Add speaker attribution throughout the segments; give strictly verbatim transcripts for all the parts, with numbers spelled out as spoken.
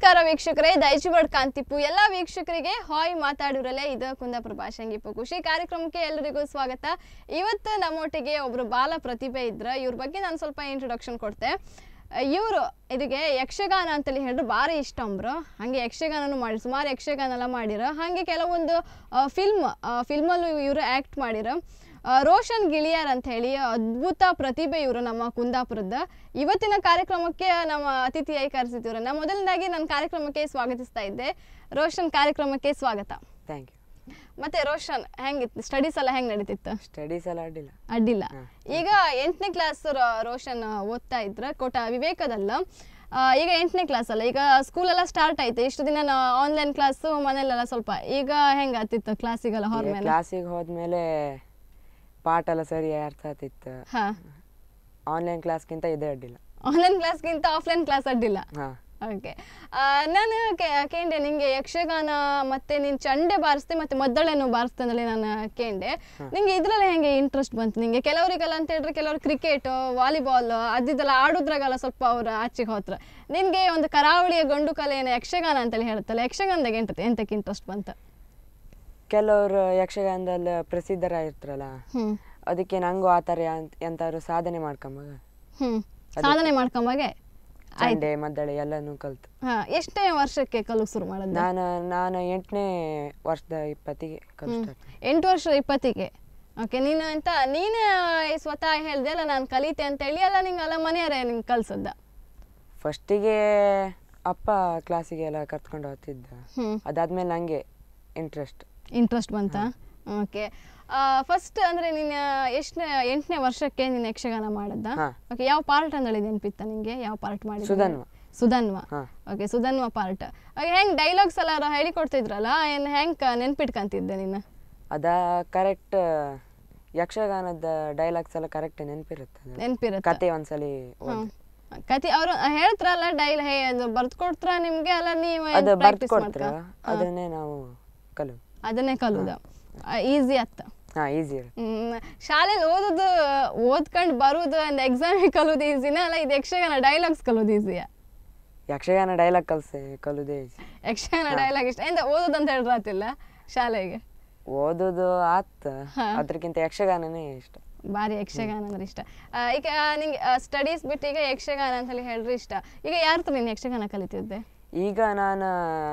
Speaker 1: ನಮಸ್ಕಾರ ವೀಕ್ಷಕರೇ, ದೈಜಿವರ್ಲ್ಡ್ ಕಾಂತಿಪು ಎಲ್ಲ ವೀಕ್ಷಕರಿಗೆ ಹಾಯ್ ಮಾತಾಡಿರಲೇ ಇದು ಕುಂದಾಪುರ ಭಾಷಂಗಿಪು ಖುಷಿ ಕಾರ್ಯಕ್ರಮಕ್ಕೆ ಎಲ್ಲರಿಗೂ ಸ್ವಾಗತ. ಇವತ್ತು ನಮ್ಮೊಟ್ಟಿಗೆ ಒಬ್ರು ಬಾಲ ಪ್ರತಿಭೆ ಇದ್ರ, ಇವ್ರ ಬಗ್ಗೆ ನಾನು ಸ್ವಲ್ಪ ಇಂಟ್ರೊಡಕ್ಷನ್ ಕೊಡ್ತೆ. ಇವರು ಇದಕ್ಕೆ ಯಕ್ಷಗಾನ ಅಂತೇಳಿ ಹೇಳಿದ್ರು ಭಾರಿ ಇಷ್ಟ ಅಂಬ್ರು. ಹಾಗೆ ಯಕ್ಷಗಾನನೂ ಮಾಡಿ ಸುಮಾರು ಯಕ್ಷಗಾನ ಎಲ್ಲ ಮಾಡಿರ. ಹಾಗೆ ಕೆಲವೊಂದು ಫಿಲ್ಮ್ ಫಿಲ್ಮಲ್ಲೂ ಇವರು ಆ್ಯಕ್ಟ್ ಮಾಡಿರ. ರೋಷನ್ ಗಿಳಿಯಾರ್ ಅಂತ ಹೇಳಿ ಅದ್ಭುತ ಪ್ರತಿಭೆ ಇವರು ನಮ್ಮ ಕುಂದಾಪುರದ. ಇವತ್ತಿನ ಕಾರ್ಯಕ್ರಮಕ್ಕೆ ನಮ್ಮ ಅತಿಥಿಯಾಗಿ ಕರೆಸಿದ್ರು. ನಾನು ಮೊದಲನೇದಾಗಿ ನನ್ನ ಕಾರ್ಯಕ್ರಮಕ್ಕೆ ಸ್ವಾಗತಿಸ್ತಾ ಇದ್ದೆ. ರೋಷನ್, ಕಾರ್ಯಕ್ರಮಕ್ಕೆ ಸ್ವಾಗತ.
Speaker 2: Thank you.
Speaker 1: ಮತ್ತೆ ರೋಷನ್, ಹೆಂಗಿತ್ತು ಸ್ಟಡೀಸ್ ಎಲ್ಲ ಹೆಂಗ್ ನಡೀತಿತ್ತು?
Speaker 2: ಸ್ಟಡೀಸ್ ಎಲ್ಲ ಅಡ್ಡಿಲ್ಲ
Speaker 1: ಅಡ್ಡಿಲ್ಲ ಈಗ ಎಂಟನೇ ಕ್ಲಾಸ್ ರೋಷನ್ ಓದ್ತಾ ಇದ್ರ ಕೋಟ ವಿವೇಕದಲ್ಲ. ಈಗ ಎಂಟನೇ ಕ್ಲಾಸ್ ಅಲ್ಲ, ಈಗ ಸ್ಕೂಲ್ ಎಲ್ಲ ಸ್ಟಾರ್ಟ್ ಆಯ್ತು. ಇಷ್ಟು ದಿನ ಆನ್ಲೈನ್ ಕ್ಲಾಸ್ ಮನೇಲೆಲ್ಲ ಸ್ವಲ್ಪ. ಈಗ ಹೆಂಗ ಆತಿತ್ತು ಕ್ಲಾಸಿಗೆಲ್ಲ? ಹೋದ್ಮೇಲೆ
Speaker 2: ಕ್ಲಾಸಿಗೆ ಹೋದ್ಮೇಲೆ ಪಾಠ ಎಲ್ಲ ಸರಿ ಅರ್ಥ ಆಗ್ತಿತ್ತು. ಆನ್ಲೈನ್ ಕ್ಲಾಸ್ಗಿಂತ ಇದೇ ಅಡ್ಡಿಲ್ಲ. ಆನ್ಲೈನ್
Speaker 1: ಕ್ಲಾಸ್ಗಿಂತ ಆಫ್ಲೈನ್ ಕ್ಲಾಸ್ ಅಡ್ಡಿಲ್ಲ. ಓಕೆ, ನಾನು ಕೇಂಡೆ ನಿಂಗೆ ಯಕ್ಷಗಾನ ಮತ್ತೆ ನೀನು ಚಂಡೆ ಬಾರಿಸ್ತೆ ಮತ್ತೆ ಮದ್ದಳೆನೂ ಬಾರಿಸ್ತೆ ಅಂದಲ್ಲಿ ನಾನು ಕೇಂಡೆ. ನಿಂಗೆ ಇದ್ರಲ್ಲಿ ಹೆಂಗೆ ಇಂಟ್ರೆಸ್ಟ್ ಬಂತು ನಿಂಗೆ? ಕೆಲವರಿಗೆಲ್ಲ ಅಂತ ಹೇಳಿದ್ರೆ ಕೆಲವರು ಕ್ರಿಕೆಟ್, ವಾಲಿಬಾಲ್ ಅದಿದ್ದೆಲ್ಲ ಆಡೋದ್ರಾಗೆಲ್ಲ ಸ್ವಲ್ಪ ಅವ್ರು ಆಚೆಗೆ ಹೋತ್ರ. ನಿನಗೆ ಒಂದು ಕರಾವಳಿಯ ಗಂಡು ಕಲೆಯನ್ನು ಯಕ್ಷಗಾನ ಅಂತೇಳಿ ಹೇಳ್ತಲ್ಲ, ಯಕ್ಷಗಾನದಾಗ ಎಂತ ಎಂತಕ್ಕೆ ಇಂಟ್ರೆಸ್ಟ್ ಬಂತ?
Speaker 2: ಕೆಲವರು ಯಕ್ಷಗಾನದಲ್ಲಿ ಪ್ರಸಿದ್ಧರಾಗಿರ್ತಾರಲ್ಲ, ಅದಕ್ಕೆ ನಂಗೂ ಆ ಥರ ಎಂತಾದ್ರು ಸಾಧನೆ ಮಾಡ್ಕೊಂಬಾಗ
Speaker 1: ಹ್ಮ್ ಸಾಧನೆ ಮಾಡ್ಕೊಂಬಾಗೆ
Speaker 2: ಚಂಡೆ ಮದ್ದಳೆ ಎಲ್ಲನೂ ಕಲ್ತು.
Speaker 1: ಹಾ, ಎಷ್ಟನೇ ವರ್ಷಕ್ಕೆ ಕಲಿಗೆ ಶುರು ಮಾಡೋದು?
Speaker 2: ನಾನು ನಾನು ಎಂಟನೇ ವರ್ಷದ ಇಪ್ಪತ್ತಿಗೆ ಕಲಿಸ್ತಾ.
Speaker 1: ಎಂಟು ವರ್ಷದ ಇಪ್ಪತ್ತಿಗೆ. ಓಕೆ, ನೀನು ಅಂತ ನೀನು ಸ್ವತಃ ಹೇಳ್ದೆ ಅಲ್ಲ ನಾನು ಕಲಿತೆ ಅಂತೇಳಿ, ಅಲ್ಲ ನಿಂಗೆ ಅಲ್ಲ ಮನೆಯವರೇ ನಿಂಗೆ ಕಲ್ಸದ್ದ?
Speaker 2: ಫಸ್ಟಿಗೆ ಅಪ್ಪ ಕ್ಲಾಸಿಗೆ ಎಲ್ಲ ಕರ್ಕೊಂಡು ಹೋಗ್ತಿದ್ದ. ಅದಾದ್ಮೇಲೆ ನನಗೆ ಇಂಟ್ರೆಸ್ಟ್ ಇಂಟ್ರೆಸ್ಟ್
Speaker 1: ಬಂತ. ಓಕೆ, ಫಸ್ಟ್ ಅಂದ್ರೆ ನೀನು ಎಷ್ಟನೇ ಎಂಟನೇ ವರ್ಷಕ್ಕೆ ನೀನು ಯಕ್ಷಗಾನ ಮಾಡದ್ದ? ಓಕೆ, ಯಾವ ಪಾರ್ಟ್ ಅಂದ್ರೆ ನೆನಪಿತ್ತ ನಿಂಗೆ? ಯಾವ ಪಾರ್ಟ್ ಮಾಡಿದ?
Speaker 2: ಸುಧನ್ವ.
Speaker 1: ಸುಧನ್ವ. Okay, Sudhanva part. ಹೆಂಗ್ ಡೈಲಾಗ್ಸ್ ಎಲ್ಲ ಹೇಳಿಕೊಡ್ತಿದ್ರಲ್ಲ, ಏನ್ ಹೆಂಗ್ ನೆನ್ಪಿಟ್ಕಂತಿದ್ದೆ ನೀನು?
Speaker 2: ಅದ ಕರೆಕ್ಟ್ ಯಕ್ಷಗಾನದ ಡೈಲಾಗ್ಸ್ ಎಲ್ಲ ಕರೆಕ್ಟ್ ನೆನಪಿರುತ್ತೆ.
Speaker 1: ನೆನಪಿರುತ್ತೆ.
Speaker 2: ಕತೆ ಒಂದ್ಸಲಿ
Speaker 1: ಕತೆ ಅವ್ರು ಹೇಳ್ತಾರಲ್ಲ, ಡೈಲ್ ಹೇ ಬರ್ದ್ ಕೊಡ್ತಾರ ನಿಮ್ಗೆ? ಅಲ್ಲ ನೀವು
Speaker 2: ಬರ್ದ್ ಕೊಡ್ತಾರ, ಅದನ್ನೇ ನಾವು ಕಲು
Speaker 1: ಅದನ್ನೇ ಕಲುದ ಈಸಿ ಅತ್ತ.
Speaker 2: ಹಾ, ಈಸಿ.
Speaker 1: ಶಾಲೆಯಲ್ಲಿ ಓದೋದು ಓದ್ಕೊಂಡು ಬರುದು ಒಂದು ಎಕ್ಸಾಮಿಗೆ ಕಲೋದು ಈಸಿನ? ಅಲ್ಲ ಇದು ಯಕ್ಷಗಾನ ಡೈಲಾಗ್ಸ್ ಕಲೋದು ಈಸಿಯಾ?
Speaker 2: ಯಕ್ಷಗಾನ ಡೈಲಾಗ್ ಕಲ್ಸೆ ಕಲುದೇ ಈಸಿ.
Speaker 1: ಯಕ್ಷಗಾನ ಡೈಲಾಗ್ ಇಷ್ಟ ಎಂತ ಓದೋದು ಅಂತ ಹೇಳಿದ್ರಾತಿಲ್ಲ ಶಾಲೆಗೆ?
Speaker 2: ಓದೋದು ಆತ, ಅದಕ್ಕಿಂತ ಯಕ್ಷಗಾನನೇ ಇಷ್ಟ.
Speaker 1: ಭಾರಿ ಯಕ್ಷಗಾನ ಅಂದ್ರೆ ಇಷ್ಟ. ಈಗ ನಿಂಗೆ ಸ್ಟಡೀಸ್ ಬಿಟ್ಟು ಈಗ ಯಕ್ಷಗಾನ ಅಂತ ಹೇಳಿ ಹೇಳ್ರಿ ಇಷ್ಟ. ಈಗ ಯಾರ ಹತ್ರ ನೀನು ಯಕ್ಷಗಾನ ಕಲಿತಿದ್ದೆ?
Speaker 2: ಈಗ ನಾನು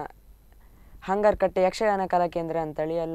Speaker 2: ಹಂಗಾರಕಟ್ಟೆ ಯಕ್ಷಗಾನ ಕಲಾ ಕೇಂದ್ರ ಅಂತೇಳಿ ಎಲ್ಲ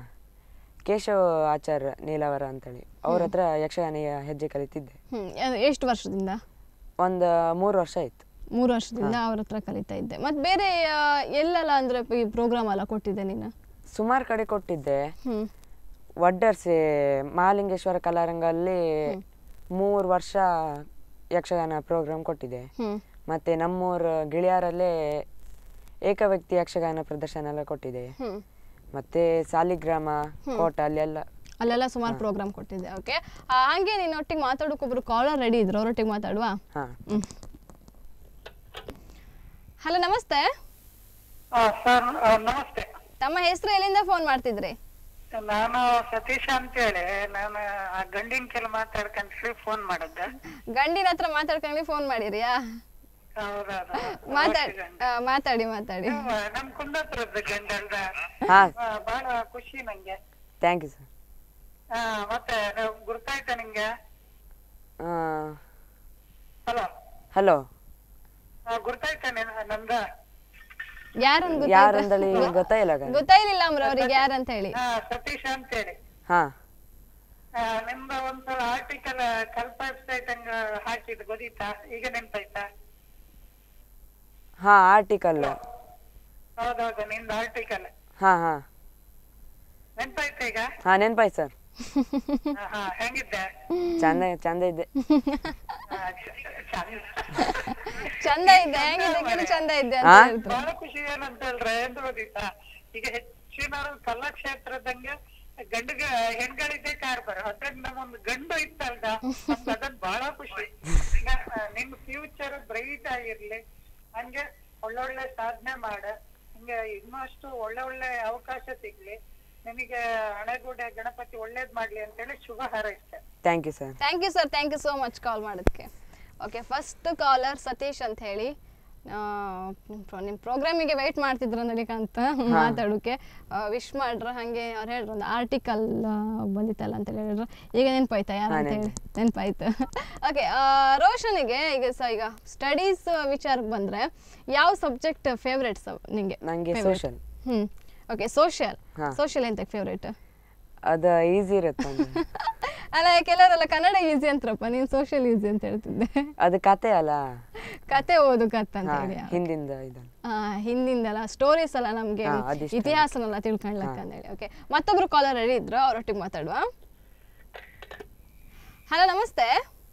Speaker 2: ಕೇಶವ್ ಆಚಾರ್ಯ ನೀಲಾವರ ಅಂತೇಳಿ ಅವ್ರ ಹತ್ರ ಯಕ್ಷಗಾನ ಹೆಜ್ಜೆ ಕಲಿತಿದ್ದೆ.
Speaker 1: ಎಷ್ಟು ವರ್ಷದಿಂದ?
Speaker 2: ಒಂದು ಮೂರು ವರ್ಷ ಆಯ್ತು.
Speaker 1: ಮೂರು ವರ್ಷದಿಂದ ಅವ್ರ ಹತ್ರ ಕಲಿತಾ ಇದ್ದೆ. ಮತ್ತೆ ಬೇರೆ ಎಲ್ಲೆಲ್ಲ ಅಂದ್ರೆ ಈ ಪ್ರೋಗ್ರಾಮ್ ಎಲ್ಲ ಕೊಟ್ಟಿದ್ದೆ ನೀನು?
Speaker 2: ಸುಮಾರು ಕಡೆ ಕೊಟ್ಟಿದ್ದೆ. ವಡ್ಡರ್ಸೆ ಮಹಾಲಿಂಗೇಶ್ವರ ಕಲಾರಂಗಲ್ಲಿ ಮೂರು ವರ್ಷ ಯಕ್ಷಗಾನ ಪ್ರೋಗ್ರಾಮ್ ಕೊಟ್ಟಿದ್ದೆ. ಮತ್ತೆ ನಮ್ಮೂರು ಗಿಳಿಯಾರಲ್ಲೇ ಏಕವ್ಯಕ್ತಿ ಯಕ್ಷಗಾನ ಪ್ರದರ್ಶನ ಎಲ್ಲ ಕೊಟ್ಟಿದೆ. ಮತ್ತೆ ಸಾಲಿಗ್ರಾಮ ಕೋಟ ಅಲ್ಲೆಲ್ಲ
Speaker 1: ಅಲ್ಲೆಲ್ಲ ಸುಮಾರು ಪ್ರೋಗ್ರಾಮ್ ಕೊಟ್ಟಿದ್ದೆ. ಓಕೆ, ಹಂಗೆ ನೀನು ಒಟ್ಟಿಗೆ ಮಾತಾಡೋಕೆ ಒಬ್ರು ಕಾಲರ್ ರೆಡಿ ಇದ್ರು, ಅವರೊಟ್ಟಿಗೆ ಮಾತಾಡುವ? ಹಲೋ, ನಮಸ್ತೆ.
Speaker 3: ನಮಸ್ತೆ.
Speaker 1: ತಮ್ಮ ಹೆಸರು, ಎಲ್ಲಿಂದ ಫೋನ್ ಮಾಡ್ತಿದ್ರಿ?
Speaker 3: ನಾನು ಸತೀಶ್ ಅಂತೇಳಿ, ನಾನು ಗಂಡಿನ ಕೆಲ ಮಾತಾಡ್ಕೊಂಡ್ರಿ ಫೋನ್ ಮಾಡದ್ದ.
Speaker 1: ಗಂಡಿನ ಹತ್ರ ಮಾತಾಡ್ಕೊಂಡು ಫೋನ್ ಮಾಡಿರಿಯಾ? ಮಾತಾಡಿ ಮಾತಾಡಿ.
Speaker 3: ನಮ್ ಕುಂದಾಪುರದ ಗಂಡ ಅಲ್ದ, ಬಹಳ ಖುಷಿ ನಂಗೆ.
Speaker 2: Thank you sir.
Speaker 3: ಮತ್ತೆ ಗುರ್ತಾಯ್ತಾ ನಿಂಗೆ?
Speaker 2: ಹಲೋ ಹಲೋ
Speaker 3: ಗುರ್ತಾಯ್ತಾ ನಂದ?
Speaker 2: ಯಾರಂದಳಿ ಗೊತ್ತಾಯಿಲ್ಲ
Speaker 1: ಗೊತ್ತಾಯಿಲ್ಲ ಅಮ್ರ ಅವ್ರಿಗೆ ಯಾರಂತ ಹೇಳಿ.
Speaker 3: ಸತೀಶ್ ಅಂತೇಳಿ.
Speaker 2: ಹಾ,
Speaker 3: ನಿಮ್ದ ಒಂದ್ಸಲ ಆರ್ಟಿಕಲ್ ಕಲ್ಪ ವೆಬ್ಸೈಟ್ ಹಂಗ ಹಾಕಿದ್ ಗೊತ್ತಿತ್ತಾ? ಈಗ ನೆನ್ಪಾಯ್ತಾ?
Speaker 2: ಹಾ, ಆರ್ಟಿಕಲ್.
Speaker 3: ಹೌದೌದು, ನಿಂದ ಆರ್ಟಿಕಲ್.
Speaker 2: ಹಾ ಹಾ
Speaker 3: ನೆನ್ಪಾಯ್ತಾ ಈಗ?
Speaker 2: ಹಾ, ನೆನ್ಪಾಯ್ತು ಸರ್.
Speaker 3: ಹೆಂಗಿದ್ದೆ?
Speaker 2: ಚಂದ ಚಂದ ಇದ್ದೆ.
Speaker 1: ಚಂದ ಇದ್ದೆ. ಹೆಂಗಿದ್ದೆ? ಚಂದ ಇದ್ದೆ.
Speaker 3: ಬಹಳ ಖುಷಿ ಏನಂತ ಹೇಳ್ರೆ ಎಂತ ಗೊತ್ತಿತ್ತಾ? ಈಗ ಹೆಚ್ಚಿನ ಕಲಾಕ್ಷೇತ್ರದಂಗೆ ಗಂಡಿಗ ಹೆಣ್ಗಳಿದ್ದೆ ಕಾರ್ಬಾರ, ಅದ್ರಿಂದ ನಮ್ಮೊಂದು ಗಂಡು ಇತ್ತಲ್ದ, ಅದನ್ ಬಹಳ ಖುಷಿ. ನಿಮ್ ಫ್ಯೂಚರ್ ಬ್ರೈಟ್ ಆಗಿರ್ಲಿ, ಹಂಗೆ ಒಳ್ಳೊಳ್ಳೆ ಸಾಧನೆ ಮಾಡ, ಹಿಂಗೆ ಇನ್ನಷ್ಟು ಒಳ್ಳೆ ಒಳ್ಳೆ ಅವಕಾಶ ಸಿಗ್ಲಿ ನಿನಗೆ. ಹಣೆಗೂಡೆ ಗಣಪತಿ ಒಳ್ಳೇದ್ ಮಾಡ್ಲಿ ಅಂತೇಳಿ ಶುಭ ಹಾರೈಸ್ತೇ.
Speaker 2: Thank you sir.
Speaker 1: Thank you sir. Thank you so much call ಮಾಡೋದಕ್ಕೆ. ಓಕೆ, ಫಸ್ಟ್ ಕಾಲರ್ ಸತೀಶ್ ಅಂತ ಹೇಳಿ. ನಿಮ್ಮ ಪ್ರೋಗ್ರಾಮಿಗೆ ವೆಯ್ಟ್ ಮಾಡ್ತಿದ್ರು ನಡಿಕಂತ ಮಾತಾಡೋಕೆ ವಿಶ್ ಮಾಡ್ರ ಹಾಗೆ ಅವ್ರು ಹೇಳ್ರು ಒಂದು ಆರ್ಟಿಕಲ್ ಬಂದಿತ್ತಲ್ಲ ಅಂತ ಹೇಳಿದ್ರು ಈಗ ನೆನಪಾಯ್ತಾ ಯಾರು ಅಂತ ಹೇಳಿ ನೆನಪಾಯ್ತು ಓಕೆ ರೋಷನಿಗೆ ಈಗ ಸ ಈಗ ಸ್ಟಡೀಸ್ ವಿಚಾರಕ್ಕೆ ಬಂದರೆ ಯಾವ ಸಬ್ಜೆಕ್ಟ್ ಫೇವ್ರೇಟ್ಸ್ ನಿಂಗೆ
Speaker 2: ನನಗೆ ಸೋಷಲ್
Speaker 1: ಹ್ಞೂ ಓಕೆ ಸೋಷಿಯಲ್ ಸೋಷಿಯಲ್ ಎಂತ ಫೇವ್ರೇಟ್
Speaker 2: ಅದು ಈಸಿ ಇರುತ್ತೆ
Speaker 1: ಅಲ್ಲ ಕೆಲವರೆಲ್ಲ ಕನ್ನಡ ಈಸಿ ಅಂತಾರಪ್ಪ ನೀನು ಸೋಷಿಯಲ್ ಈಸಿ ಅಂತ ಹೇಳ್ತಿದ್ದೆ
Speaker 2: ಅದು ಕತೆ ಅಲ್ಲ
Speaker 1: ಕತೆ ಓದು ಕತ್ ಅಂತ ಹೇಳಿ
Speaker 2: ಹಿಂದಿಂದ ಇದು
Speaker 1: ಹಿಂದಿಂದಲ್ಲ ಸ್ಟೋರೀಸ್ ಅಲ್ಲ ನಮ್ಗೆ ಇತಿಹಾಸನೆಲ್ಲ ತಿಳ್ಕೊಳ್ಲಕ್ಕ ಅಂತ ಹೇಳಿ ಓಕೆ ಮತ್ತೊಬ್ರು ಕಾಲರ್ ರೆಡಿ ಇದ್ರು ಅವರೊಟ್ಟಿಗೆ ಮಾತಾಡುವ ಹಲೋ ನಮಸ್ತೆ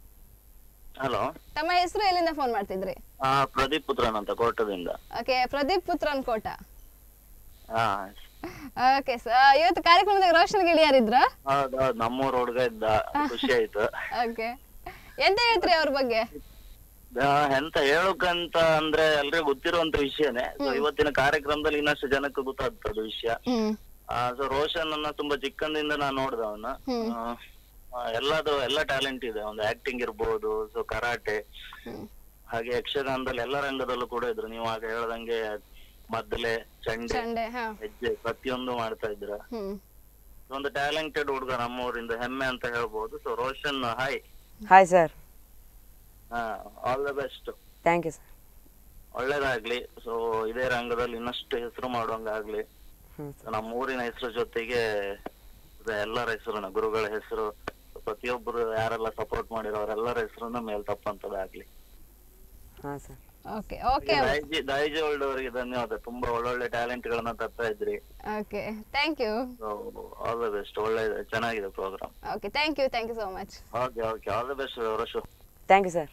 Speaker 4: ಹಲೋ
Speaker 1: ತಮ್ಮ ಹೆಸರು ಎಲ್ಲಿಂದ ಫೋನ್ ಮಾಡ್ತಿದ್ರಿ
Speaker 4: ಪ್ರದೀಪ್ ಪುತ್ರನ್ ಅಂತ ಕೋಟದಿಂದ
Speaker 1: ಓಕೆ ಪ್ರದೀಪ್ ಪುತ್ರನ್ ಕೋಟ
Speaker 4: ಹಾ
Speaker 1: ಓಕೆ ಸರ್ ಇವತ್ತು ಕಾರ್ಯಕ್ರಮದಾಗ ರೋಷನ್ ಗಿಳಿಯಾರ್ ಇದ್ರ
Speaker 4: ಹೌದೌದು ನಮ್ಮೂರ್ ಹುಡುಗ ಇದ್ದ ಖುಷಿ ಆಯ್ತು
Speaker 1: ಓಕೆ ಎಂತ ಹೇಳ್ತೀರಿ ಅವ್ರ ಬಗ್ಗೆ
Speaker 4: ಎಂತ ಹೇಳಕ್ಕಂತ ಅಂದ್ರೆ ಎಲ್ರಿಗೂ ಗೊತ್ತಿರುವಂತ ವಿಷಯನೇ ಸೊ ಇವತ್ತಿನ ಕಾರ್ಯಕ್ರಮದಲ್ಲಿ ಇನ್ನಷ್ಟು ಜನಕ್ಕೆ ಗೊತ್ತಾಗ್ತದ ವಿಷಯ ಸೊ ರೋಷನ್ ಅನ್ನ ತುಂಬಾ ಚಿಕ್ಕಂದಿಂದ ನಾನ್ ನೋಡ್ದ ಅವನ ಎಲ್ಲಾದ್ರು ಎಲ್ಲ ಟ್ಯಾಲೆಂಟ್ ಇದೆ ಒಂದು ಆಕ್ಟಿಂಗ್ ಇರ್ಬೋದು ಸೊ ಕರಾಟೆ ಹಾಗೆ ಯಕ್ಷಗಾನದಲ್ಲಿ ಎಲ್ಲ ರಂಗದಲ್ಲೂ ಕೂಡ ಇದ್ರು ನೀವು ಆಗ ಹೇಳ್ದಂಗೆ ಮದ್ದಲೆ ಚಂಡೆ ಹೆಜ್ಜೆ ಪ್ರತಿಯೊಂದು ಮಾಡ್ತಾ ಇದ್ರ ಒಂದು ಟ್ಯಾಲೆಂಟೆಡ್ ಹುಡುಗ ನಮ್ಮೂರಿಂದ ಹೆಮ್ಮೆ ಅಂತ ಹೇಳ್ಬೋದು so Roshan hi
Speaker 2: hi sir
Speaker 4: ಹಾ all the best
Speaker 2: thank you sir
Speaker 4: ಒಳ್ಳೇದಾಗ್ಲಿ ಸೊ ಇದೇ ರಂಗದಲ್ಲಿ ಇನ್ನಷ್ಟು ಹೆಸರು ಮಾಡುವಂಗಾಗ್ಲಿ ನಮ್ಮ ಊರಿನ ಹೆಸರು ಜೊತೆಗೆ ಎಲ್ಲರ ಹೆಸರು ಗುರುಗಳ ಹೆಸರು ಪ್ರತಿಯೊಬ್ಬರು ಯಾರೆಲ್ಲ ಸಪೋರ್ಟ್ ಮಾಡಿರೋ ಅವರೆಲ್ಲರ ಹೆಸರನ್ನ ಮೇಲ್ ತಪ್ಪಂತದಾಗ್ಲಿ
Speaker 2: ಹಾ sir
Speaker 1: okay okay
Speaker 4: Daiji Daijiworld ಅವರಿಗೆ ಧನ್ಯವಾದ ತುಂಬಾ ಒಳ್ಳೊಳ್ಳೆ ಟ್ಯಾಲೆಂಟ್ ಗಳನ್ನ ತರ್ತಾ ಇದ್ರಿ
Speaker 1: okay thank you
Speaker 4: all the best ಒಳ್ಳೆ ಚೆನ್ನಾಗಿದೆ programme
Speaker 1: okay thank you thank you so much
Speaker 4: okay okay all the best ರಶು
Speaker 2: thank you sir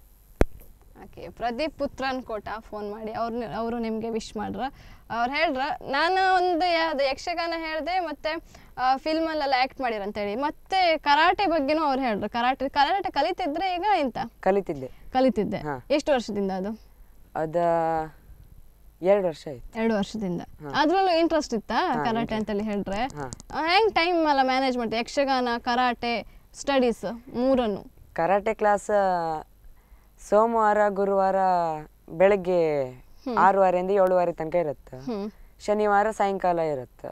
Speaker 1: okay Pradeep Puthran Kota phone ಮಾಡಿ ಅವ್ರು ಅವರು ನಿಮಗೆ ವಿಶ್ ಮಾಡ್ರ ಅವ್ರು ಹೇಳ್ರ ನಾನು ಒಂದು ಯಾವ್ದು ಯಕ್ಷಗಾನ ಹೇಳಿದೆ ಮತ್ತೆ ಫಿಲ್ಮಲ್ಲೆಲ್ಲ ಆ್ಯಕ್ಟ್ ಮಾಡಿರಂತೇಳಿ ಮತ್ತೆ ಕರಾಟೆ ಬಗ್ಗೆನೂ ಅವ್ರು ಹೇಳ್ರು ಕರಾಟೆ ಕರಾಟೆ ಕಲಿತಿದ್ರೆ ಈಗ ಎಂತ
Speaker 2: ಕಲಿತಿದ್ದೆ
Speaker 1: ಕಲಿತಿದ್ದೆ ಎಷ್ಟು ವರ್ಷದಿಂದ ಅದು
Speaker 2: ಅದ ಎರಡು ವರ್ಷ ಆಯ್ತು
Speaker 1: ಎರಡು ವರ್ಷದಿಂದ ಅದ್ರಲ್ಲೂ ಇಂಟ್ರೆಸ್ಟ್ ಇತ್ತಾ ಕರಾಟೆ ಅಂತೇಳಿ ಹೇಳ್ರೆ ಹೆಂಗ್ ಟೈಮ್ ಎಲ್ಲ ಮ್ಯಾನೇಜ್ ಮಾಡ್ತೀವಿ ಯಕ್ಷಗಾನ ಕರಾಟೆ ಸ್ಟಡೀಸ್ ಮೂರನ್ನು
Speaker 2: ಕರಾಟೆ ಕ್ಲಾಸ್ ಸೋಮವಾರ ಗುರುವಾರ ಬೆಳಗ್ಗೆ ಆರೂವರೆಯಿಂದ ಏಳುವರೆ ತನಕ ಇರುತ್ತೆ ಶನಿವಾರ ಸಾಯಂಕಾಲ ಇರುತ್ತೆ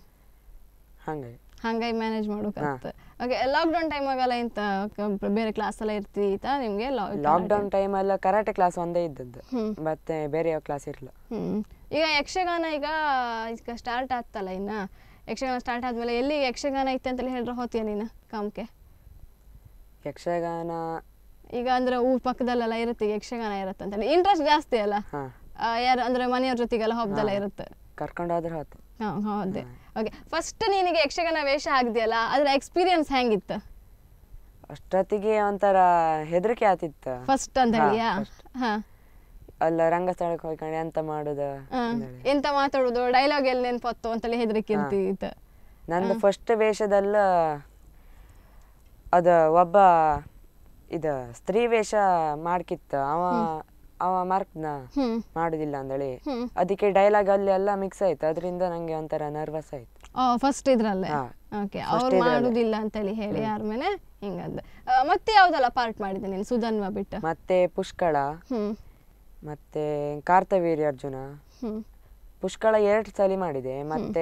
Speaker 2: ಹಂಗಾಗಿ
Speaker 1: ಹಂಗಾಗಿ ಮ್ಯಾನೇಜ್ ಮಾಡೋಕಾಗುತ್ತೆ ಓಕೆ ಲಾಕ್ಡೌನ್ ಟೈಮಾಗೆಲ್ಲ ಇಂಥ ಬೇರೆ ಕ್ಲಾಸ್ ಎಲ್ಲ ಇರ್ತೀತಾ ನಿಮಗೆ
Speaker 2: ಲಾಕ್ಡೌನ್ ಟೈಮಲ್ಲ ಕರಾಟೆ ಕ್ಲಾಸ್ ಒಂದೇ ಇದ್ದದ್ದು ಮತ್ತೆ ಬೇರೆ ಯಾವ ಕ್ಲಾಸ್ ಇರಲಿಲ್ಲ
Speaker 1: ಈಗ ಯಕ್ಷಗಾನ ಈಗ ಈಗ ಸ್ಟಾರ್ಟ್ ಆಗ್ತಲ್ಲ ಇನ್ನ ಯಕ್ಷಗಾನ ಸ್ಟಾರ್ಟ್ ಆದ್ಮೇಲೆ ಎಲ್ಲಿ ಯಕ್ಷಗಾನ ಐತೆ ಅಂತೇಳಿ ಹೇಳ್ರೆ ಹೋತೀಯ ನೀನು ಕಾಮಕ್ಕೆ
Speaker 2: ಯಕ್ಷಗಾನ
Speaker 1: ಈಗ ಅಂದ್ರೆ ಊರ್ ಪಕ್ಕದಲ್ಲೆಲ್ಲ ಇರುತ್ತೆ ಯಕ್ಷಗಾನ ಇರುತ್ತೆ ಅಂತೇಳಿ ಇಂಟ್ರೆಸ್ಟ್ ಜಾಸ್ತಿ ಅಲ್ಲ ಯಾರು ಅಂದ್ರೆ ಮನೆಯವ್ರ ಜೊತೆಗೆಲ್ಲ ಹಬ್ಬದೆಲ್ಲ ಇರುತ್ತೆ
Speaker 2: ಕರ್ಕೊಂಡಾದ್ರೆ ಹೋಗ್ತು
Speaker 1: ಹಾ ಹೌದೇ ಓಕೆ ಫಸ್ಟ್ ನಿನಗೆ ಯಕ್ಷಗಾನ ವೇಷ ಆಗಿದೆಯಲ್ಲ ಅದ್ರ ಎಕ್ಸ್ಪೀರಿಯನ್ಸ್ ಹೆಂಗಿತ್ತು
Speaker 2: ಅಷ್ಟೊತ್ತಿಗೆ ಒಂಥರ ಹೆದರಿಕೆ ಆತಿತ್ತು
Speaker 1: ಫಸ್ಟ್ ಅಂತ ಹೇಳಿಯಾ ಹಾ
Speaker 2: ಅಲ್ಲ ರಂಗಸ್ಥಳಕ್ಕೆ ಹೋಗ್ಕೊಂಡು ಎಂತ ಮಾಡುದು
Speaker 1: ಎಂತ ಮಾತಾಡುದು ಡೈಲಾಗ್ ಎಲ್ಲಿ ನೆನ್ಪತ್ತು ಅಂತೇಳಿ ಹೆದರಿಕೆ ಇರ್ತಿತ್ತು
Speaker 2: ನಂದು ಫಸ್ಟ್ ವೇಷದಲ್ಲ ಅದ ಒಬ್ಬ ಇದ ಸ್ತ್ರೀ ವೇಷ ಮಾಡ್ಕಿತ್ತ ಅವ ಅವ ಮಾರ್ಕ್ನ ಮಾಡುದಿಲ್ಲ ಅಂದಳಿ ಅದಕ್ಕೆ ಡೈಲಾಗ್ ಅಲ್ಲಿ ಎಲ್ಲ ಮಿಕ್ಸ್ ಆಯ್ತು ಅದರಿಂದ ನಂಗೆ ಒಂಥರ ನರ್ವಸ್ ಆಯ್ತು
Speaker 1: ಫಸ್ಟ್ ಇದ್ರಲ್ಲೇ ಓಕೆ ಅವ್ರು ಮಾಡುದಿಲ್ಲ ಅಂತೇಳಿ ಹೇಳಿ ಯಾರ ಮೇಲೆ ಹಿಂಗಂದ ಮತ್ತೆ ಯಾವ್ದೆಲ್ಲ ಪಾರ್ಟ್ ಮಾಡಿದೆ ನೀನು ಸುಧನ್ವ ಬಿಟ್ಟು
Speaker 2: ಮತ್ತೆ ಪುಷ್ಕಳ ಮತ್ತೆ ಕಾರ್ತವೀರ್ಯ ಅರ್ಜುನ ಪುಷ್ಕಳ ಎರಡು ಸಲ ಮಾಡಿದೆ ಮತ್ತೆ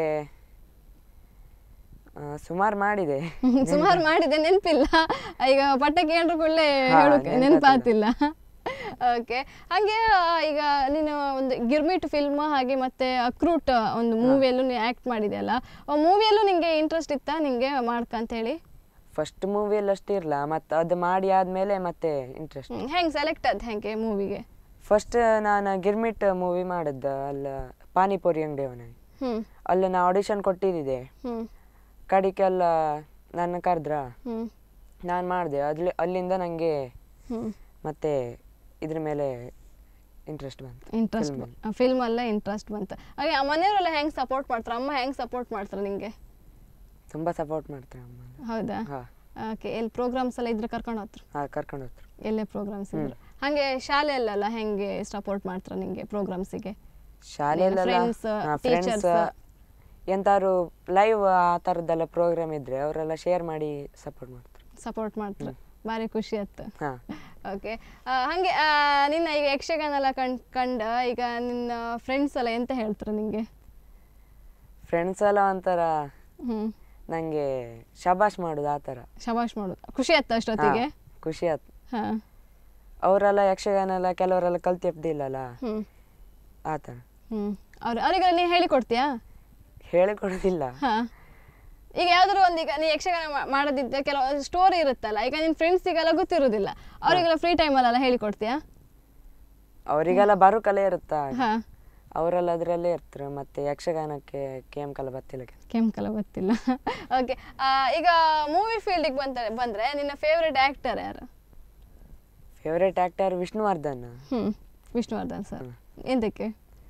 Speaker 2: ಸುಮಾರು ಮಾಡಿದೆ
Speaker 1: ಸುಮಾರು ಮಾಡಿದೆ ನೆನಪಿಲ್ಲ ಈಗ ಪಟ್ಟಕ್ಕೆ ಏನ್ರು ಕೊಳ್ಳೆ ಹೇಳೋಕೆ ನೆನಪಾತಿಲ್ಲ ಓಕೆ ಹಾಗೆ ಈಗ ನೀನು ಒಂದು ಗಿರ್ಮಿಟ್ ಫಿಲ್ಮ್ ಹಾಗೆ ಮತ್ತೆ ಅಕ್ರೂಟ್ ಒಂದು ಮೂವಿಯಲ್ಲೂ ನೀನು ಆ್ಯಕ್ಟ್ ಮಾಡಿದೆಯಲ್ಲ ಆ ಮೂವಿಯಲ್ಲೂ ನಿಂಗೆ ಇಂಟ್ರೆಸ್ಟ್ ಇತ್ತಾ ನಿಂಗೆ ಮಾಡ್ಕಂತ ಹೇಳಿ
Speaker 2: ಫಸ್ಟ್ ಮೂವಿಯಲ್ಲಿ ಅಷ್ಟೇ ಇರಲ್ಲ ಮತ್ತೆ ಅದು ಮಾಡಿ ಆದಮೇಲೆ ಮತ್ತೆ ಇಂಟ್ರೆಸ್ಟ್
Speaker 1: ಹೆಂಗೆ ಸೆಲೆಕ್ಟ್ ಆದ ಹೆಂಗೆ ಮೂವಿಗೆ
Speaker 2: ಫಸ್ಟ್ ನಾನು ಗಿರ್ಮಿಟ್ ಮೂವಿ ಮಾಡಿದ್ದ ಅಲ್ಲ ಪಾನಿಪುರಿ ಅಂಗಡಿ ಅವನ ಅಲ್ಲಿ ನಾ ಆಡಿಷನ್ ಕೊಟ್ಟಿದ್ದೆ ಕಡಿಕೆಲ್ಲ ನನ್ನ ಕರೆದ್ರ ನಾನು ಮಾಡಿದೆ ಅಲ್ಲಿ ಅಲ್ಲಿಂದ ನನಗೆ ಮತ್ತೆ ಇದ್ರ ಮೇಲೆ ಇಂಟ್ರೆಸ್ಟ್ ಬಂತು
Speaker 1: ಇಂಟ್ರೆಸ್ಟ್ ಫಿಲ್ಮ್ ಅಲ್ಲ ಇಂಟ್ರೆಸ್ಟ್ ಬಂತು ಹಾಗೆ ಮನೆಯವರೆಲ್ಲ ಹೆಂಗೆ ಸಪೋರ್ಟ್ ಮಾಡ್ತಾರೆ ಅಮ್ಮ ಹೆಂಗೆ ಸಪೋರ್ಟ್ ಮಾಡ್ತಾರೆ ನಿಂಗೆ
Speaker 2: ತುಂಬ ಸಪೋರ್ಟ್ ಮಾಡ್ತಾರೆ ಅಮ್ಮ
Speaker 1: ಹೌದಾ ಓಕೆ ಎಲ್ಲಿ ಪ್ರೋಗ್ರಾಮ್ಸ್ ಎಲ್ಲ ಇದ್ರೆ ಕರ್ಕೊಂಡು ಹೋದ್ರು
Speaker 2: ಹಾಂ ಕರ್ಕೊಂಡು ಹೋದ್ರು
Speaker 1: ಎಲ್ಲೇ ಪ್ರೋಗ್ರಾಮ್ಸ್ ಇದ್ರೆ ಹಾಗೆ ಶಾಲೆಯಲ್ಲೆಲ್ಲ ಹೆಂಗೆ ಸಪೋರ್ಟ್ ಮಾಡ್ತಾರೆ ನಿಂಗೆ ಪ್ರೋಗ್ರಾಮ್ಸಿಗೆ
Speaker 2: ಶಾಲೆಯಲ್ಲೆಲ್ಲ ಫ್ರೆಂಡ್ಸ್ ಎಂತಾರು ಲೈವ್ ಆ ಥರದ್ದೆಲ್ಲ ಪ್ರೋಗ್ರಾಮ್ ಇದ್ರೆ ಅವರೆಲ್ಲ ಶೇರ್ ಮಾಡಿ ಸಪೋರ್ಟ್ ಮಾಡ್ತಾರೆ
Speaker 1: ಸಪೋರ್ಟ್ ಮಾಡ್ತಾರೆ ಭಾರಿ ಖುಷಿ ಆಯ್ತು ಓಕೆ ಹಾಗೆ ಆ, ನಿನ್ನ ಈಗ ಯಕ್ಷಗಾನ ಎಲ್ಲ ಕಂಡ್ ಕಂಡ ಈಗ ನಿನ್ನ ಫ್ರೆಂಡ್ಸ್ ಎಲ್ಲ ಎಂತ ಹೇಳ್ತಾರೆ ನಿಂಗೆ?
Speaker 2: ಫ್ರೆಂಡ್ಸ್ ಎಲ್ಲ ಒಂಥರ
Speaker 1: ಹ್ಮ್
Speaker 2: ನಂಗೆ ಶಬಾಷ್ ಮಾಡುದು ಆ ಥರ.
Speaker 1: ಶಬಾಷ್ ಮಾಡೋದು ಖುಷಿ ಆಯ್ತು ಅಷ್ಟೊತ್ತಿಗೆ?
Speaker 2: ಖುಷಿ ಆಯ್ತು.
Speaker 1: ಹಾ
Speaker 2: ಅವರೆಲ್ಲ ಯಕ್ಷಗಾನ ಎಲ್ಲ ಕೆಲವರೆಲ್ಲ ಕಲ್ತಿರ್ದಿಲ್ಲಲ್ಲ
Speaker 1: ಹ್ಮ್
Speaker 2: ಆ ಥರ.
Speaker 1: ಹ್ಮ್ ಅವ್ರ ಅವರಿಗೆಲ್ಲ ನೀ ಹೇಳಿಕೊಡ್ತೀಯಾ?
Speaker 2: ಹೇಳಿಕೊಡೋದಿಲ್ಲ.
Speaker 1: ಹಾ ಈಗ ಯಾವ್ದಾದ್ರು ಒಂದು ಈಗ ನೀ ಯಕ್ಷಗಾನ ಮಾ- ಮಾಡೋದಿದ್ದೆ ಕೆಲವು ಸ್ಟೋರಿ ಇರುತ್ತಲ್ಲ, ಈಗ ನಿನ್ನ ಫ್ರೆಂಡ್ಸಿಗೆಲ್ಲ ಗೊತ್ತಿರೋದಿಲ್ಲ, ಅವರಿಗೆಲ್ಲ ಫ್ರೀ ಟೈಮಲ್ಲೆಲ್ಲ ಹೇಳಿಕೊಡ್ತೀಯಾ?
Speaker 2: ಅವರಿಗೆಲ್ಲ ಬರೋ ಕಲೆ ಇರುತ್ತಾ,
Speaker 1: ಹಾ
Speaker 2: ಅವರೆಲ್ಲ ಅದರಲ್ಲೇ ಇರ್ತಾರೆ. ಮತ್ತೆ ಯಕ್ಷಗಾನಕ್ಕೆ ಕೇಮ್ ಕಲ ಗೊತ್ತಿಲ್ಲ.
Speaker 1: ಕೆಂಕಲ ಗೊತ್ತಿಲ್ಲ. ಓಕೆ ಈಗ ಮೂವಿ ಫೀಲ್ಡಿಗೆ ಬಂತ ಬಂದ್ರೆ ನಿನ್ನ ಫೇವ್ರೆಟ್ ಆಕ್ಟರ್ ಯಾರು?
Speaker 2: Favourite actor Vishnuvardhan.
Speaker 1: ಹ್ಮ್ ವಿಷ್ಣುವರ್ಧನ್ ಸರ್. ಎಂತಕ್ಕೆ?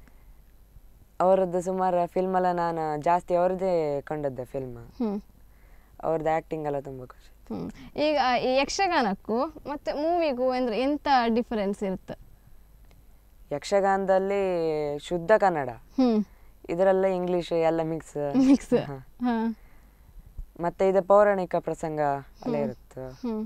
Speaker 2: ಅವರದ್ದು ಸುಮಾರು ಫಿಲ್ಮ್ ಎಲ್ಲ ನಾನು ಜಾಸ್ತಿ ಅವ್ರದ್ದೇ ಕಂಡದ್ದೆ ಫಿಲ್ಮ್.
Speaker 1: ಹ್ಮ್
Speaker 2: ಅವ್ರದ್ದು ಆ್ಯಕ್ಟಿಂಗ್ ಎಲ್ಲ ತುಂಬ ಖುಷಿ.
Speaker 1: ಹ್ಮ್ ಈಗ ಈ ಯಕ್ಷಗಾನಕ್ಕೂ ಮತ್ತೆ ಮೂವಿಗೂ ಅಂದ್ರೆ ಎಂತ ಡಿಫರೆನ್ಸ್ ಇರುತ್ತೆ?
Speaker 2: ಯಕ್ಷಗಾನದಲ್ಲಿ ಶುದ್ಧ ಕನ್ನಡ,
Speaker 1: ಹ್ಮ್
Speaker 2: ಇದರಲ್ಲೇ ಇಂಗ್ಲಿಷ್ ಎಲ್ಲ ಮಿಕ್ಸ್
Speaker 1: ಮಿಕ್ಸ್. ಹಾ
Speaker 2: ಮತ್ತೆ ಇದು ಪೌರಾಣಿಕ ಪ್ರಸಂಗ ಎಲ್ಲ ಇರುತ್ತೆ.
Speaker 1: ಹ್ಮ್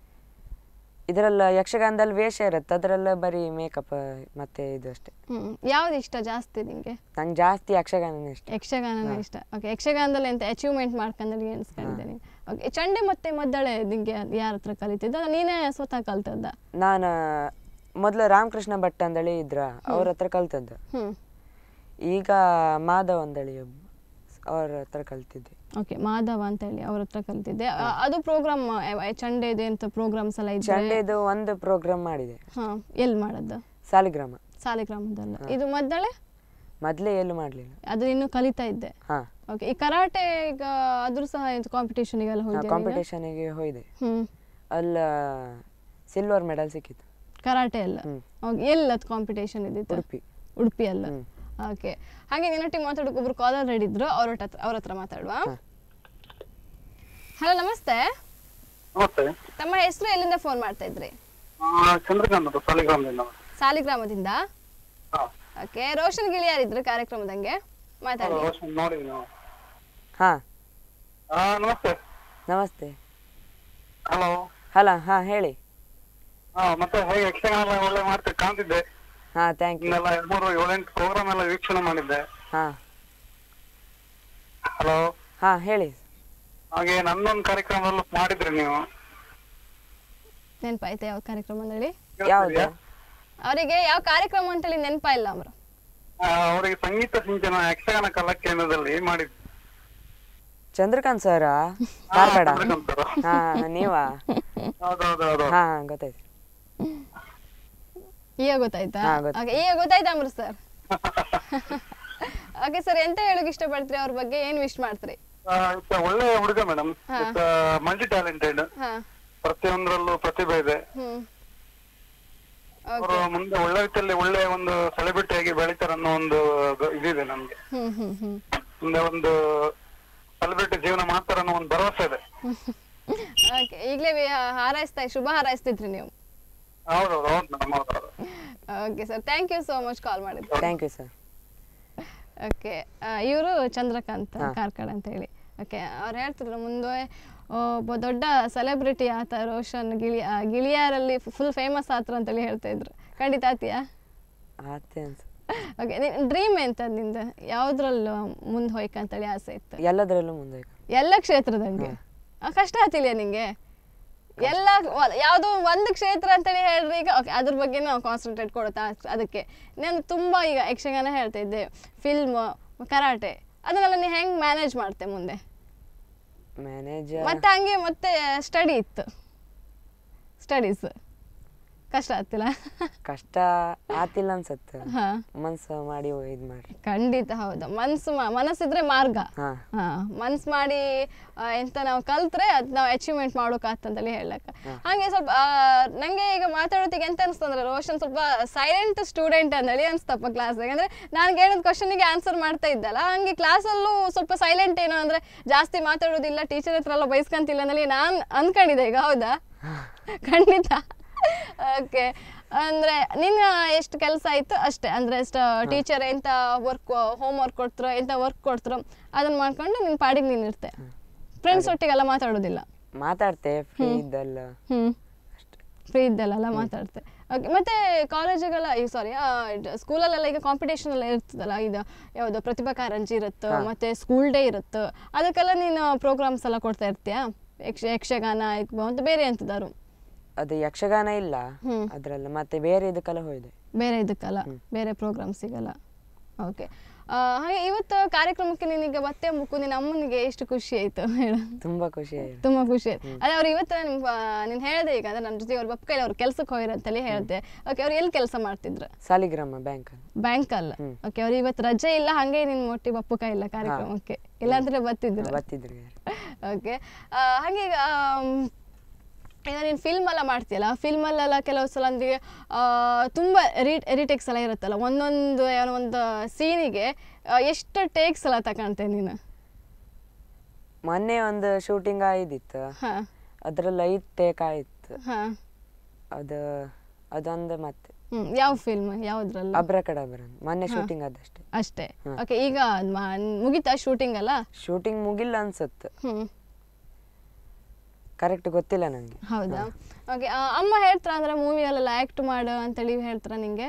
Speaker 2: ಇದರೆಲ್ಲ ಯಕ್ಷಗಾನದಲ್ಲಿ ವೇಷ ಇರುತ್ತೆ, ಅದರೆಲ್ಲ ಬರೀ ಮೇಕಪ್ ಮತ್ತೆ ಇದು ಅಷ್ಟೇ.
Speaker 1: ಹ್ಮ್ ಯಾವ್ದು ಇಷ್ಟ ಜಾಸ್ತಿ ನಿಂಗೆ?
Speaker 2: ನಂಗೆ ಜಾಸ್ತಿ ಯಕ್ಷಗಾನನೇ ಇಷ್ಟ.
Speaker 1: ಯಕ್ಷಗಾನನೇ ಇಷ್ಟ. ಓಕೆ ಯಕ್ಷಗಾನದಲ್ಲಿ ಎಂತ ಅಚೀವ್ಮೆಂಟ್ ಮಾಡ್ಕೊಂಡ್ರೆ ಎಣಿಸ್ಕೊಂಡಿದ್ದೆ ನೀನು? ಓಕೆ ಚಂಡೆ ಮತ್ತೆ ಮದ್ದಳೆ ನಿಂಗೆ ಯಾರ ಹತ್ರ ಕಲಿತಿದ್ದ, ನೀನೇ ಸ್ವತಃ ಕಲ್ತದ್ದ?
Speaker 2: ನಾನು ಮೊದಲು ರಾಮಕೃಷ್ಣ ಭಟ್ ಅಂದಳಿ ಇದ್ರ, ಅವ್ರ ಹತ್ರ ಕಲ್ತದ್ದು.
Speaker 1: ಹ್ಮ್
Speaker 2: ಈಗ ಮಾಧವ್ ಅಂದಳಿ ಅವ್ರ ಹತ್ರ ಕಲ್ತಿದ್ದೆ.
Speaker 1: ಓಕೆ ಮಾಧವ ಅಂತ ಹೇಳಿ ಅವ್ರ ಹತ್ರ ಕಲ್ತಿದ್ದೆ. ಅ- ಅದು ಪ್ರೋಗ್ರಾಮ್ ಚಂಡೆದು ಎಂತ ಪ್ರೋಗ್ರಾಮ್ಸ್ ಎಲ್ಲ ಇದ್ರೆ?
Speaker 2: ಚಂಡೆದು ಒಂದು ಪ್ರೋಗ್ರಾಮ್ ಮಾಡಿದೆ.
Speaker 1: ಹಾ ಎಲ್ಲಿ ಮಾಡದ್ದು?
Speaker 2: ಸಾಲಿಗ್ರಾಮ.
Speaker 1: ಸಾಲಿಗ್ರಾಮದಲ್ಲ. ಇದು ಮದ್ದಳೆ
Speaker 2: ಮೊದಲೇ ಎಲ್ಲೂ ಮಾಡಲಿಲ್ಲ,
Speaker 1: ಅದು ಇನ್ನು ಕಲಿತಾ ಇದ್ದೆ.
Speaker 2: ಹಾ
Speaker 1: ಓಕೆ ಈ ಕರಾಟೆ ಈಗ ಅದ್ರ ಸಹ ಕಾಂಪಿಟೇಷನ್ಗೆಲ್ಲ ಹೋಗಿದೆ?
Speaker 2: ಕಾಂಪಿಟೇಷನ್ಗೆ ಹೋಯ್ದೆ,
Speaker 1: ಹ್ಮ್
Speaker 2: ಅಲ್ಲ ಸಿಲ್ವರ್ ಮೆಡಲ್ ಸಿಕ್ಕಿತ್ತು.
Speaker 1: ಕರಾಟೆ ಎಲ್ಲ ಎಲ್ಲದು ಕಾಂಪಿಟೇಷನ್ ಇದ್ದಿತ್ತು?
Speaker 2: ಉಡುಪಿ.
Speaker 1: ಉಡುಪಿ ಅಲ್ಲ. ಓಕೆ ಹಾಗೆ ನಿನ್ನೊಟ್ಟಿಗೆ ಮಾತಾಡೋಕೆ ಒಬ್ರು ಕಾಲರ್ ರೆಡಿ ಇದ್ರು, ಅವ್ರ ಹತ್ರ ಅವ್ರ ಹತ್ರ ಮಾತಾಡುವ. ಹಲೋ ನಮಸ್ತೆ.
Speaker 3: ನಮಸ್ತೆ.
Speaker 1: ತಮ್ಮ ಹೆಸರು, ಎಲ್ಲಿಂದ ಫೋನ್ ಮಾಡ್ತಾ ಇದ್ರಿ?
Speaker 3: ಚಂದ್ರಕಾಂತ್ ಸಾಲಿಗ್ರಾಮದಿಂದ.
Speaker 1: ಸಾಲಿಗ್ರಾಮದಿಂದ. ಓಕೆ ರೋಷನ್ ಗಿಳಿಯಾರ್ ಇದ್ರು ಕಾರ್ಯಕ್ರಮದಂಗೆ, ಮಾತಾಡಿ.
Speaker 3: ನೋಡಿದ್ವಿ ನಾವು.
Speaker 2: ಹಾ
Speaker 3: ನಮಸ್ತೆ.
Speaker 2: ನಮಸ್ತೆ.
Speaker 3: ಹಲೋ.
Speaker 2: ಹಲೋ ಹಾ ಹೇಳಿ.
Speaker 3: ಹಾ ಮತ್ತೆ ಹೇಗೆ ಯಕ್ಷಗಾನ ಎಲ್ಲ ಒಳ್ಳೆ ಮಾಡ್ತೀವಿ ಕಾಣ್ತಿದ್ದೆ.
Speaker 2: ಹಾ ಥ್ಯಾಂಕ್ ಯು.
Speaker 3: ಇನ್ನೆಲ್ಲ ಎರಡ್ ಮೂರು ಏಳೆಂಟು ಪ್ರೋಗ್ರಾಮ್ ಎಲ್ಲ ವೀಕ್ಷಣೆ ಮಾಡಿದ್ದೆ.
Speaker 2: ಹಾ
Speaker 3: ಹಲೋ.
Speaker 2: ಹಾ ಹೇಳಿ.
Speaker 3: ಹಾಗೆ ನನ್ನೊಂದು ಕಾರ್ಯಕ್ರಮದಲ್ಲೂ ಮಾಡಿದ್ರಿ ನೀವು.
Speaker 1: ನೆನಪಾಯ್ತಾ ಯಾವ ಕಾರ್ಯಕ್ರಮ ಅಂತ ಹೇಳಿ?
Speaker 2: ಯಾವ್ದು?
Speaker 1: ಅವರಿಗೆ ಯಾವ ಕಾರ್ಯಕ್ರಮ ಅಂತ ಹೇಳಿ ನೆನಪಾ ಇಲ್ಲ ಅವರು.
Speaker 3: ಅವರಿಗೆ ಸಂಗೀತ ಸಿಂಚನ ಯಕ್ಷಗಾನ ಕಲಾ ಕೇಂದ್ರದಲ್ಲಿ ಮಾಡಿದ್ವಿ.
Speaker 2: ಚಂದ್ರಕಾಂತ್ ಸರ ಧಾರವಾಡ? ಹಾ ನೀವಾ?
Speaker 3: ಹೌದೌದೌದು.
Speaker 2: ಹಾ ಗೊತ್ತಾಯ್ತು.
Speaker 1: ಈಗ ಗೊತ್ತಾಯ್ತಾ?
Speaker 2: ಹಾ, ಗೊತ್ತಾಯ್ತು.
Speaker 1: ಓಕೆ ಈಗ ಗೊತ್ತಾಯ್ತಾ ಅಮೃತ್ ಸರ್? ಓಕೆ ಸರ್ ಎಂತ ಹೇಳಕ್ ಇಷ್ಟಪಡ್ತೀರಿ ಅವ್ರ ಬಗ್ಗೆ, ಏನ್ ವಿಶ್ ಮಾಡ್ತೀರಿ?
Speaker 3: ಒಳ್ಳೆ ಹುಡುಗ ಮೇಡಮ್, ಮಲ್ಟಿ ಟ್ಯಾಲೆಂಟೆಡ್,
Speaker 1: ಹಾ
Speaker 3: ಪ್ರತಿಯೊಂದರಲ್ಲೂ ಪ್ರತಿಭೆ ಇದೆ.
Speaker 1: ಹ್ಮ್
Speaker 3: ಅವರು ಮುಂದೆ ಒಳ್ಳೆ ರೀತಿಯಲ್ಲಿ ಒಳ್ಳೆ ಒಂದು ಸೆಲೆಬ್ರಿಟಿ ಆಗಿ ಬೆಳಿತಾರೆ ಅನ್ನೋ ಒಂದು ಇದಿದೆ ನಮ್ಗೆ.
Speaker 1: ಹ್ಮ್ ಹ್ಮ್ ಹ್ಮ್
Speaker 3: ಮುಂದೆ ಒಂದು ಸೆಲೆಬ್ರಿಟಿ ಜೀವನ ಮಾಡ್ತಾರೆ ಅನ್ನೋ ಒಂದು ಭರವಸೆ ಇದೆ.
Speaker 1: ಓಕೆ ಈಗಲೇ ಹಾರೈಸ್ತಾ ಶುಭ ಹಾರೈಸ್ತಿದ್ರಿ ನೀವು?
Speaker 3: ಹೌದೌದು ಹೌದು ಮೇಡಮ್ ಹೌದೌದು.
Speaker 1: Okay sir thank you so much call ಮಾಡಿದ್ದು.
Speaker 2: Thank you sir.
Speaker 1: ಓಕೆ ಇವರು ಚಂದ್ರಕಾಂತ್ ಕಾರ್ಕಳ ಅಂತ ಹೇಳಿ. ಓಕೆ ಅವ್ರು ಹೇಳ್ತಿದ್ರು ಮುಂದೆ ಒಬ್ಬ ದೊಡ್ಡ ಸೆಲೆಬ್ರಿಟಿ ಆತ ರೋಷನ್ ಗಿಳಿ ಗಿಳಿಯಾರಲ್ಲಿ ಫುಲ್ ಫೇಮಸ್ ಆತ್ರ ಅಂತೇಳಿ ಹೇಳ್ತಾ ಇದ್ರು. ಖಂಡಿತ ಆತಿಯಾ?
Speaker 2: ಆತೆ ಅನ್ಸ.
Speaker 1: ಓಕೆ ಡ್ರೀಮ್ ಎಂತ ನಿಂದ? ಯಾವ್ದ್ರಲ್ಲೂ ಮುಂದೆ ಹೋಯ್ಕಂತೇಳಿ ಆಸೆ ಇತ್ತು?
Speaker 2: ಎಲ್ಲದರಲ್ಲೂ ಮುಂದೆ.
Speaker 1: ಎಲ್ಲ ಕ್ಷೇತ್ರದಂಗೆ ಕಷ್ಟ ಆತಿಲ್ಲ ನಿಂಗೆ? ಎಲ್ಲ ಯಾವುದೋ ಒಂದು ಕ್ಷೇತ್ರ ಅಂತೇಳಿ ಹೇಳ್ರಿ ಈಗ. ಓಕೆ ಅದ್ರ ಬಗ್ಗೆ ನಾವು ಕಾನ್ಸಂಟ್ರೇಟ್ ಕೊಡುತ್ತಾ ಅದಕ್ಕೆ. ನಾನು ತುಂಬ ಈಗ ಯಕ್ಷಗಾನ ಹೇಳ್ತಾ ಇದ್ದೆ, ಫಿಲ್ಮ್, ಕರಾಟೆ, ಅದನ್ನೆಲ್ಲ ನೀ ಹೆಂಗೆ ಮ್ಯಾನೇಜ್ ಮಾಡ್ತೆ ಮುಂದೆ?
Speaker 2: ಮ್ಯಾನೇಜ್
Speaker 1: ಮತ್ತೆ ಹಂಗೆ ಮತ್ತೆ ಸ್ಟಡಿ ಇತ್ತು, ಸ್ಟಡೀಸ್ ಕಷ್ಟ ಆಗ್ತಿಲ್ಲ?
Speaker 2: ಕಷ್ಟ ಆತಿಲ್ಲ ಅನ್ಸತ್ತೆ.
Speaker 1: ಹಾ
Speaker 2: ಮನ್ಸು ಮಾಡಿ ಇದು ಮಾಡಿ.
Speaker 1: ಖಂಡಿತ ಹೌದು, ಮನ್ಸು ಮನಸ್ಸಿದ್ರೆ ಮಾರ್ಗ.
Speaker 2: ಹಾ
Speaker 1: ಹಾ ಮನ್ಸು ಮಾಡಿ ಎಂತ ನಾವು ಕಲ್ತ್ರೆ ಅದ್ ನಾವು ಅಚೀವ್ಮೆಂಟ್ ಮಾಡೋಕಾತಂತೇಳಿ ಹೇಳಕ್ಕ. ಹಂಗೆ ಸ್ವಲ್ಪ ನಂಗೆ ಈಗ ಮಾತಾಡೋತಿಗೆ ಎಂತ ಅನಿಸ್ತಂದ್ರೆ ರೋಷನ್ ಸ್ವಲ್ಪ ಸೈಲೆಂಟ್ ಸ್ಟೂಡೆಂಟ್ ಅಂದೇಳಿ ಅನ್ಸ್ತಪ್ಪ ಕ್ಲಾಸ್ಗೆ. ಅಂದ್ರೆ ನಾನು ಕೇಳಿದ ಕ್ವಶನಿಗೆ ಆನ್ಸರ್ ಮಾಡ್ತಾ ಇದ್ದಲ್ಲ, ಹಂಗೆ ಕ್ಲಾಸಲ್ಲೂ ಸ್ವಲ್ಪ ಸೈಲೆಂಟ್ ಏನೋ ಅಂದ್ರೆ ಜಾಸ್ತಿ ಮಾತಾಡೋದಿಲ್ಲ, ಟೀಚರ್ ಹತ್ರ ಎಲ್ಲ ಬೈಸ್ಕೊಂತಿಲ್ಲ ಅಂದೇಳಿ ನಾನು ಅನ್ಕೊಂಡಿದ್ದೆ ಈಗ. ಹೌದಾ? ಖಂಡಿತ. ಓಕೆ ಅಂದ್ರೆ ನಿನ್ನ ಎಷ್ಟು ಕೆಲಸ ಆಯ್ತು ಅಷ್ಟೇ, ಅಂದ್ರೆ ಟೀಚರ್ ಎಂತ ವರ್ಕ್ ಹೋಮ್ ವರ್ಕ್ ಕೊಡ್ತಾರೋ ಎಂತ ವರ್ಕ್ ಕೊಡ್ತಾರೋ ಅದನ್ನ ಮಾಡ್ಕೊಂಡು ನಿನ್ ಪಾಡಿಗೆ ನೀನ್ ಇರ್ತೆ. ಫ್ರೆಂಡ್ಸ್ ಒಟ್ಟಿಗೆಲ್ಲ ಮಾತಾಡೋದಿಲ್ಲ?
Speaker 2: ಮಾತಾಡ್ತೆ ಫ್ರೀ ಇದ್ದಲ್ಲ.
Speaker 1: ಹ್ಮ್ ಫ್ರೀ ಇದ್ದಲ್ಲ ಮಾತಾಡ್ತೆ. ಓಕೆ, ಮತ್ತೆ ಕಾಲೇಜಿಗೆಲ್ಲ ಈಗ ಸಾರಿ ಸ್ಕೂಲಲ್ಲೆಲ್ಲ ಈಗ ಕಾಂಪಿಟೇಷನ್ ಎಲ್ಲ ಇರ್ತದಲ್ಲ, ಇದು ಯಾವುದು ಪ್ರತಿಭಾ ಕಾರಂಜಿ ಇರುತ್ತೆ, ಮತ್ತೆ ಸ್ಕೂಲ್ ಡೇ ಇರುತ್ತೆ, ಅದಕ್ಕೆಲ್ಲ ನೀನು ಪ್ರೋಗ್ರಾಮ್ಸ್ ಎಲ್ಲ ಕೊಡ್ತಾ ಇರ್ತೀಯಾ? ಯಕ್ಷ ಯಕ್ಷಗಾನ ಮತ್ತು ಬೇರೆ ಎಂತದಾರು?
Speaker 2: ಅದು ಯಕ್ಷಗಾನ ಇಲ್ಲ ಅದ್ರಲ್ಲ, ಮತ್ತೆ ಬೇರೆ ಇದಕ್ಕೆಲ್ಲ ಹೋಗಿದೆ.
Speaker 1: ಬೇರೆ ಇದಕ್ಕಲ್ಲ, ಬೇರೆ ಪ್ರೋಗ್ರಾಮ್ ಸಿಗಲ್ಲ. ಓಕೆ, ಹಾಗೆ ಇವತ್ತು ಕಾರ್ಯಕ್ರಮಕ್ಕೆ ನೀನೀಗ ಮತ್ತೆ ಮುಕ್ಕು ನಿನ್ನ ಅಮ್ಮನಿಗೆ ಎಷ್ಟು ಖುಷಿ ಆಯ್ತು ಹೇಳ?
Speaker 2: ತುಂಬಾ ಖುಷಿ ಆಯ್ತು.
Speaker 1: ತುಂಬಾ ಖುಷಿ ಆಯ್ತು. ಅದೇ ಅವ್ರು ಇವತ್ತು ನಿಮ್ ನೀನ್ ಹೇಳ್ದೆ ಈಗ ಅಂದ್ರೆ ನನ್ನ ಜೊತೆ ಅವ್ರ ಬಪ್ಪ ಕೈಲಿ ಅವ್ರು ಕೆಲ್ಸಕ್ಕೆ ಹೋಗಿರ ಅಂತೇಳಿ ಹೇಳ್ದೆ. ಓಕೆ, ಅವ್ರು ಎಲ್ಲಿ ಕೆಲಸ ಮಾಡ್ತಿದ್ರು?
Speaker 2: ಸಾಲಿಗ್ರಾಮ ಬ್ಯಾಂಕ್. ಬ್ಯಾಂಕ್
Speaker 1: ಅಲ್ಲ. ಓಕೆ, ಅವ್ರು ಇವತ್ತು ರಜೆ ಇಲ್ಲ, ಹಂಗೆ ನಿನ್ ಮೊಟ್ಟಿ ಬಪ್ಪು ಕೈ ಇಲ್ಲ ಕಾರ್ಯಕ್ರಮಕ್ಕೆ, ಇಲ್ಲಾಂದ್ರೆ ಬರ್ತಿದ್ರು.
Speaker 2: ಬರ್ತಿದ್ರು.
Speaker 1: ಓಕೆ, ಹಾಗೆ ಈಗ ಈಗ ನೀನು ಫಿಲ್ಮ್ ಎಲ್ಲ ಮಾಡ್ತೀಯಲ್ಲ, ಫಿಲ್ಮಲ್ಲೆಲ್ಲ ಕೆಲವು ಸಲ ಅಂದ್ರೆ ತುಂಬ ರಿ ರಿಟೇಕ್ಸ್ ಎಲ್ಲ ಇರುತ್ತಲ್ಲ, ಒಂದೊಂದು ಏನೋ ಒಂದು ಸೀನಿಗೆ ಎಷ್ಟು ಟೇಕ್ಸ್ ಎಲ್ಲ ತಗೊಂತೆ ನೀನು?
Speaker 2: ಮೊನ್ನೆ ಒಂದು ಶೂಟಿಂಗ್ ಆಯ್ದಿತ್ತು, ಅದ್ರಲ್ಲಿ ಐದು ಟೇಕ್ ಆಯ್ತು. ಅದು ಅದೊಂದು ಮತ್ತೆ
Speaker 1: ಯಾವ ಫಿಲ್ಮ್ ಯಾವ್ದ್ರಲ್ಲ?
Speaker 2: ಅಬ್ರಕಡಬ್ರ ಮೊನ್ನೆ ಶೂಟಿಂಗ್ ಆದಷ್ಟೇ.
Speaker 1: ಅಷ್ಟೇ. ಓಕೆ, ಈಗ ಮುಗಿತಾ ಶೂಟಿಂಗ್ ಅಲ್ಲ?
Speaker 2: ಶೂಟಿಂಗ್ ಮುಗಿಲ್ಲ ಅನ್ಸುತ್ತೆ, ಕರೆಕ್ಟ್ ಗೊತ್ತಿಲ್ಲ ನಂಗೆ.
Speaker 1: ಹೌದಾ? ಓಕೆ, ಅಮ್ಮ ಹೇಳ್ತಾರ ಅಂದ್ರೆ ಮೂವಿಯಲ್ಲೆಲ್ಲ ಆಕ್ಟ್ ಮಾಡು ಅಂತೇಳಿ ಹೇಳ್ತಾರ ನಿಂಗೆ?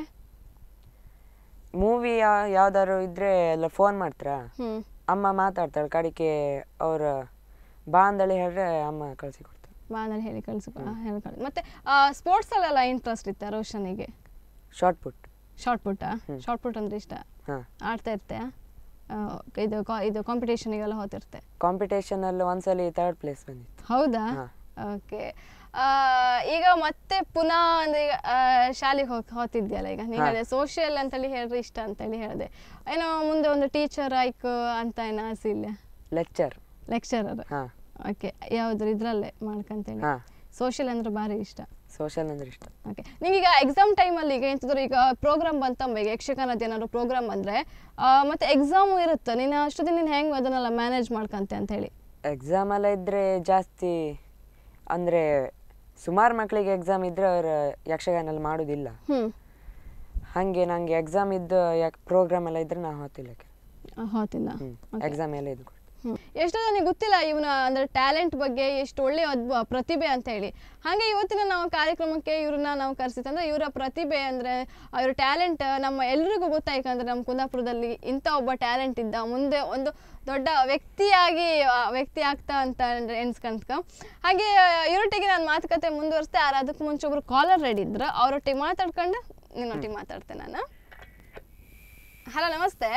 Speaker 2: ಮೂವಿ ಯಾವ್ದಾದ್ರು ಇದ್ರೆ ಎಲ್ಲ ಫೋನ್ ಮಾಡ್ತಾರ, ಅಮ್ಮ ಮಾತಾಡ್ತಾಳೆ ಕಡಿಕೆ, ಅವ್ರ ಬಾ ಅಂದಳಿ ಹೇಳ್ರೆ ಅಮ್ಮ ಕಳ್ಸಿ ಕೊಡ್ತಾರೆ.
Speaker 1: ಬಾ ಅಂದಳಿ ಹೇಳಿ ಕಳ್ಸಿ ಹೇಳ್ಕೊಳ್ಳಿ. ಮತ್ತೆ ಸ್ಪೋರ್ಟ್ಸ್ ಅಲ್ಲೆಲ್ಲ ಇಂಟ್ರೆಸ್ಟ್ ಇತ್ತ ರೋಷನಿಗೆ?
Speaker 2: Shot put.
Speaker 1: ಶಾರ್ಟ್ ಪುಟ್ಟ? ಶಾರ್ಟ್ ಪುಟ್ ಅಂದ್ರೆ ಇಷ್ಟ? ಆಡ್ತಾ ಇರ್ತೆ? ಇದು ಇದು ಕಾಂಪಿಟೇಷನಿಗೆಲ್ಲ ಹೋಗ್ತಿರ್ತೆ? ಕಾಂಪಿಟೇಷನ್
Speaker 2: ಅಲ್ಲಿ ಒಂದ್ಸಲಿ ಥರ್ಡ್ ಪ್ಲೇಸ್ ಬಂದಿತ್ತು.
Speaker 1: ಹೌದಾ? ಓಕೆ, ಈಗ ಮತ್ತೆ ಪುನಃ ಅಂದ್ರೆ ಈಗ ಶಾಲೆಗೆ ಹೋಗಿ ಹೋಗ್ತಿದ್ಯಲ್ಲ, ಈಗ ನೀನು ಹೇಳಿದೆ ಸೋಷಿಯಲ್ ಅಂತೇಳಿ ಹೇಳ್ರಿ ಇಷ್ಟ ಅಂತೇಳಿ ಹೇಳಿದೆ, ಏನೋ ಮುಂದೆ ಒಂದು ಟೀಚರ್ ಆಯ್ಕು ಅಂತ ಏನೋ ಆಸೆ ಇಲ್ಲ?
Speaker 2: ಲೆಕ್ಚರ್.
Speaker 1: ಲೆಕ್ಚರರ್. ಓಕೆ, ಯಾವ್ದ್ರ ಇದ್ರಲ್ಲೇ ಮಾಡ್ಕಂತೇಳಿ? ಸೋಷಿಯಲ್ ಅಂದ್ರೆ ಭಾರಿ ಇಷ್ಟ?
Speaker 2: ಸೋಷಿಯಲ್ ಅಂದ್ರೆ ಇಷ್ಟ.
Speaker 1: ಓಕೆ, ನಿಂಗೀಗ ಎಕ್ಸಾಮ್ ಟೈಮಲ್ಲಿ ಈಗ ಎಂತಿದ್ರು ಈಗ ಪ್ರೋಗ್ರಾಮ್ ಬಂತಂಬ, ಈಗ ಯಕ್ಷಗಾನದ ಏನಾದ್ರು ಪ್ರೋಗ್ರಾಮ್ ಬಂದರೆ ಮತ್ತೆ ಎಕ್ಸಾಮು ಇರುತ್ತೆ, ನೀನು ಅಷ್ಟೊತ್ತಿಗೆ ನೀನು ಹೆಂಗೆ ಅದನ್ನೆಲ್ಲ ಮ್ಯಾನೇಜ್ ಮಾಡ್ಕಂತೆ ಅಂತ ಹೇಳಿ?
Speaker 2: ಎಕ್ಸಾಮ್ ಎಲ್ಲ ಇದ್ರೆ ಜಾಸ್ತಿ ಅಂದರೆ ಸುಮಾರು ಮಕ್ಕಳಿಗೆ ಎಕ್ಸಾಮ್ ಇದ್ರೆ ಅವ್ರು ಯಕ್ಷಗಾನ ಎಲ್ಲ ಮಾಡೋದಿಲ್ಲ. ಹಾಗೆ ನನಗೆ ಎಕ್ಸಾಮ್ ಇದ್ದು ಪ್ರೋಗ್ರಾಮ್ ಎಲ್ಲ ಇದ್ರೆ ನಾವು ಹೋತಿಲ್ಲ
Speaker 1: ಹೋತಿಲ್ಲ
Speaker 2: ಎಕ್ಸಾಮ್ ಎಲ್ಲ ಇದು.
Speaker 1: ಎಷ್ಟೋ ನನಗೆ ಗೊತ್ತಿಲ್ಲ ಇವನ ಅಂದ್ರೆ ಟ್ಯಾಲೆಂಟ್ ಬಗ್ಗೆ, ಎಷ್ಟು ಒಳ್ಳೆ ಅದ್ಭುತ ಪ್ರತಿಭೆ ಅಂತ ಹೇಳಿ. ಹಾಗೆ ಇವತ್ತಿನ ನಾವು ಕಾರ್ಯಕ್ರಮಕ್ಕೆ ಇವ್ರನ್ನ ನಾವು ಕರೆಸಿತ್ತಂದ್ರೆ ಇವರ ಪ್ರತಿಭೆ ಅಂದರೆ ಇವ್ರ ಟ್ಯಾಲೆಂಟ್ ನಮ್ಮ ಎಲ್ರಿಗೂ ಗೊತ್ತಾಯ್ಕಂದ್ರೆ ನಮ್ಮ ಕುಂದಾಪುರದಲ್ಲಿ ಇಂಥ ಒಬ್ಬ ಟ್ಯಾಲೆಂಟ್ ಇದ್ದ, ಮುಂದೆ ಒಂದು ದೊಡ್ಡ ವ್ಯಕ್ತಿಯಾಗಿ ವ್ಯಕ್ತಿ ಆಗ್ತಾ ಅಂತ ಅಂದರೆ ಎನ್ಸ್ಕಂತ. ಹಾಗೆ ಇವರೊಟ್ಟಿಗೆ ನಾನು ಮಾತುಕತೆ ಮುಂದುವರಿಸ್ತೆ. ಆದ್ರೆ ಅದಕ್ಕೆ ಮುಂಚೆ ಒಬ್ರು ಕಾಲರ್ ರೆಡಿ ಇದ್ರು, ಅವರೊಟ್ಟಿಗೆ ಮಾತಾಡ್ಕೊಂಡು ನಿನ್ನೊಟ್ಟಿಗೆ ಮಾತಾಡ್ತೆ ನಾನು. ಹಲೋ, ನಮಸ್ತೆ.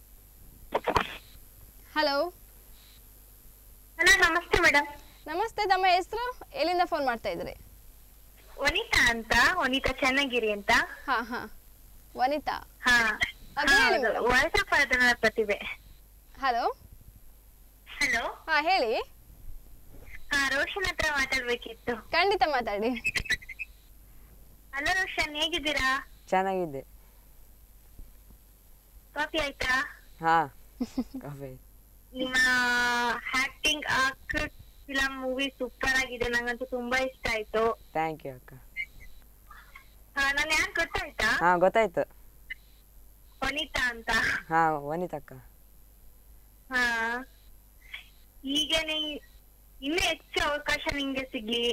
Speaker 1: ಹಲೋ
Speaker 5: ಹಲೋ, ನಮಸ್ತೆ ಮೇಡಮ್.
Speaker 1: ನಮಸ್ತೆ, ತಮ್ಮ ಹೆಸರು? ಎಲ್ಲಿಂದ ಫೋನ್ ಮಾಡ್ತಾ ಇದ್ರಿ?
Speaker 5: ವನಿತಾ ಅಂತ, ವನಿತಾ ಚನ್ನಗಿರಿ ಅಂತ.
Speaker 1: ಹಾ ಹಾ ವನಿತಾ.
Speaker 5: ಹಾ, ವಯಸ್ಸಾದ ಪ್ರತಿಭೆ.
Speaker 1: Hello
Speaker 5: hello.
Speaker 1: ಹಾ ಹೇಳಿ.
Speaker 5: ಹಾ, ರೋಷನ್ ಹತ್ರ ಮಾತಾಡ್ಬೇಕಿತ್ತು.
Speaker 1: ಖಂಡಿತ ಮಾತಾಡಿ.
Speaker 5: ಹಲೋ ರೋಷನ್, ಹೇಗಿದ್ದೀರಾ?
Speaker 2: ಚೆನ್ನಾಗಿದ್ದೆ.
Speaker 5: ಕಾಫಿ ಆಯ್ತಾ?
Speaker 2: ಹಾ, ಕಾಫಿ.
Speaker 5: ನಿಮ್ಮ acting, act, film, movie super ಆಗಿದೆ, ನಂಗಂತೂ ತುಂಬಾ ಇಷ್ಟ ಆಯ್ತು.
Speaker 2: ಥ್ಯಾಂಕ್ ಯು ಅಕ್ಕ.
Speaker 5: ಹಾ, ನಾನು ಯಾರು ಗೊತ್ತಾಯ್ತಾ?
Speaker 2: ಹಾ, ಗೊತ್ತಾಯ್ತು.
Speaker 5: ವನಿತಾ ಅಂತ.
Speaker 2: ಹಾ, ವನಿತಾ ಅಕ್ಕ.
Speaker 5: ಹಾ, ಈಗ ನೀ ಇನ್ನೂ ಹೆಚ್ಚು ಅವಕಾಶ ನಿಂಗೆ ಸಿಗ್ಲಿ.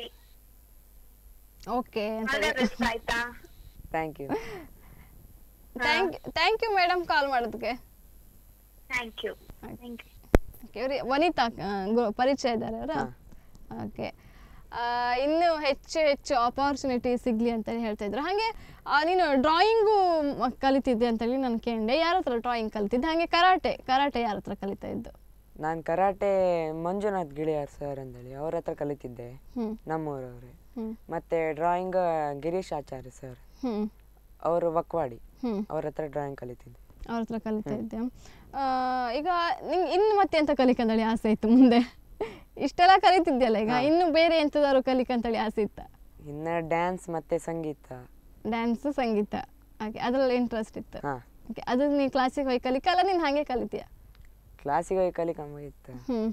Speaker 1: ಓಕೆ,
Speaker 5: ಆಯ್ತಾ?
Speaker 2: Thank you.
Speaker 1: Thank you madam call ಮಾಡೋದಕ್ಕೆ.
Speaker 5: Thank you. Thank you.
Speaker 1: Okay, ಇವ್ರಿ ವನಿತಾ ಪರಿಚಯ ಇದ್ದಾರೆ ಅವರ? ಓಕೆ, ಇನ್ನೂ ಹೆಚ್ಚು ಹೆಚ್ಚು ಆಪರ್ಚುನಿಟಿ ಸಿಗಲಿ ಅಂತೇಳಿ ಹೇಳ್ತಾ ಇದ್ರು. ಹಾಗೆ ನೀನು ಡ್ರಾಯಿಂಗು ಕಲಿತಿದ್ದೆ ಅಂತೇಳಿ ನಾನು ಕೇಳಿದೆ, ಯಾರ ಹತ್ರ ಡ್ರಾಯಿಂಗ್ ಕಲಿತಿದ್ದೆ? ಹಾಗೆ ಕರಾಟೆ ಕರಾಟೆ ಯಾರ ಹತ್ರ ಕಲಿತಾ ಇದ್ದು?
Speaker 2: ನಾನು ಕರಾಟೆ ಮಂಜುನಾಥ್ ಗಿಳಿಯಾರ್ ಸರ್ ಅಂತೇಳಿ ಅವ್ರ ಹತ್ರ ಕಲಿತಿದ್ದೆ, ನಮ್ಮೂರವ್ರೆ. ಮತ್ತೆ ಡ್ರಾಯಿಂಗ್ ಗಿರೀಶ್ ಆಚಾರ್ಯ ಸರ್, ಅವರು ವಕ್ವಾಡಿ, ಅವ್ರ ಹತ್ರ ಡ್ರಾಯಿಂಗ್ ಕಲಿತಿದ್ದೆ.
Speaker 1: ಅವ್ರ ಹತ್ರ ಕಲಿತಾ ಇದ್ದೆ. ಈಗ ನಿಂಗೆ ಇನ್ನು ಮತ್ತೆ ಎಂತ ಕಲಿಕಂತೇಳಿ ಆಸೆ ಇತ್ತು ಮುಂದೆ? ಇಷ್ಟೆಲ್ಲ ಕಲಿತಿದ್ಯಲ್ಲ, ಈಗ ಇನ್ನು ಬೇರೆ ಎಂತದಾದ್ರು ಕಲಿಕಂತೇಳಿ ಆಸೆ ಇತ್ತ?
Speaker 2: ಇನ್ನು ಡ್ಯಾನ್ಸ್ ಮತ್ತೆ ಸಂಗೀತ.
Speaker 1: ಡ್ಯಾನ್ಸ್ ಸಂಗೀತ, ಹಾಗೆ ಅದರಲ್ಲಿ ಇಂಟ್ರೆಸ್ಟ್ ಇತ್ತು. ಓಕೆ, ಅದು ನೀನು ಕ್ಲಾಸಿಗೆ ಹೋಗಿ ಕಲಿಕಲ್ಲ, ನೀನು ಹಾಗೆ ಕಲಿತೀಯ?
Speaker 2: ಕ್ಲಾಸಿಗೆ ಹೋಗಿ ಕಲಿಕಂಬಿತ್ತು,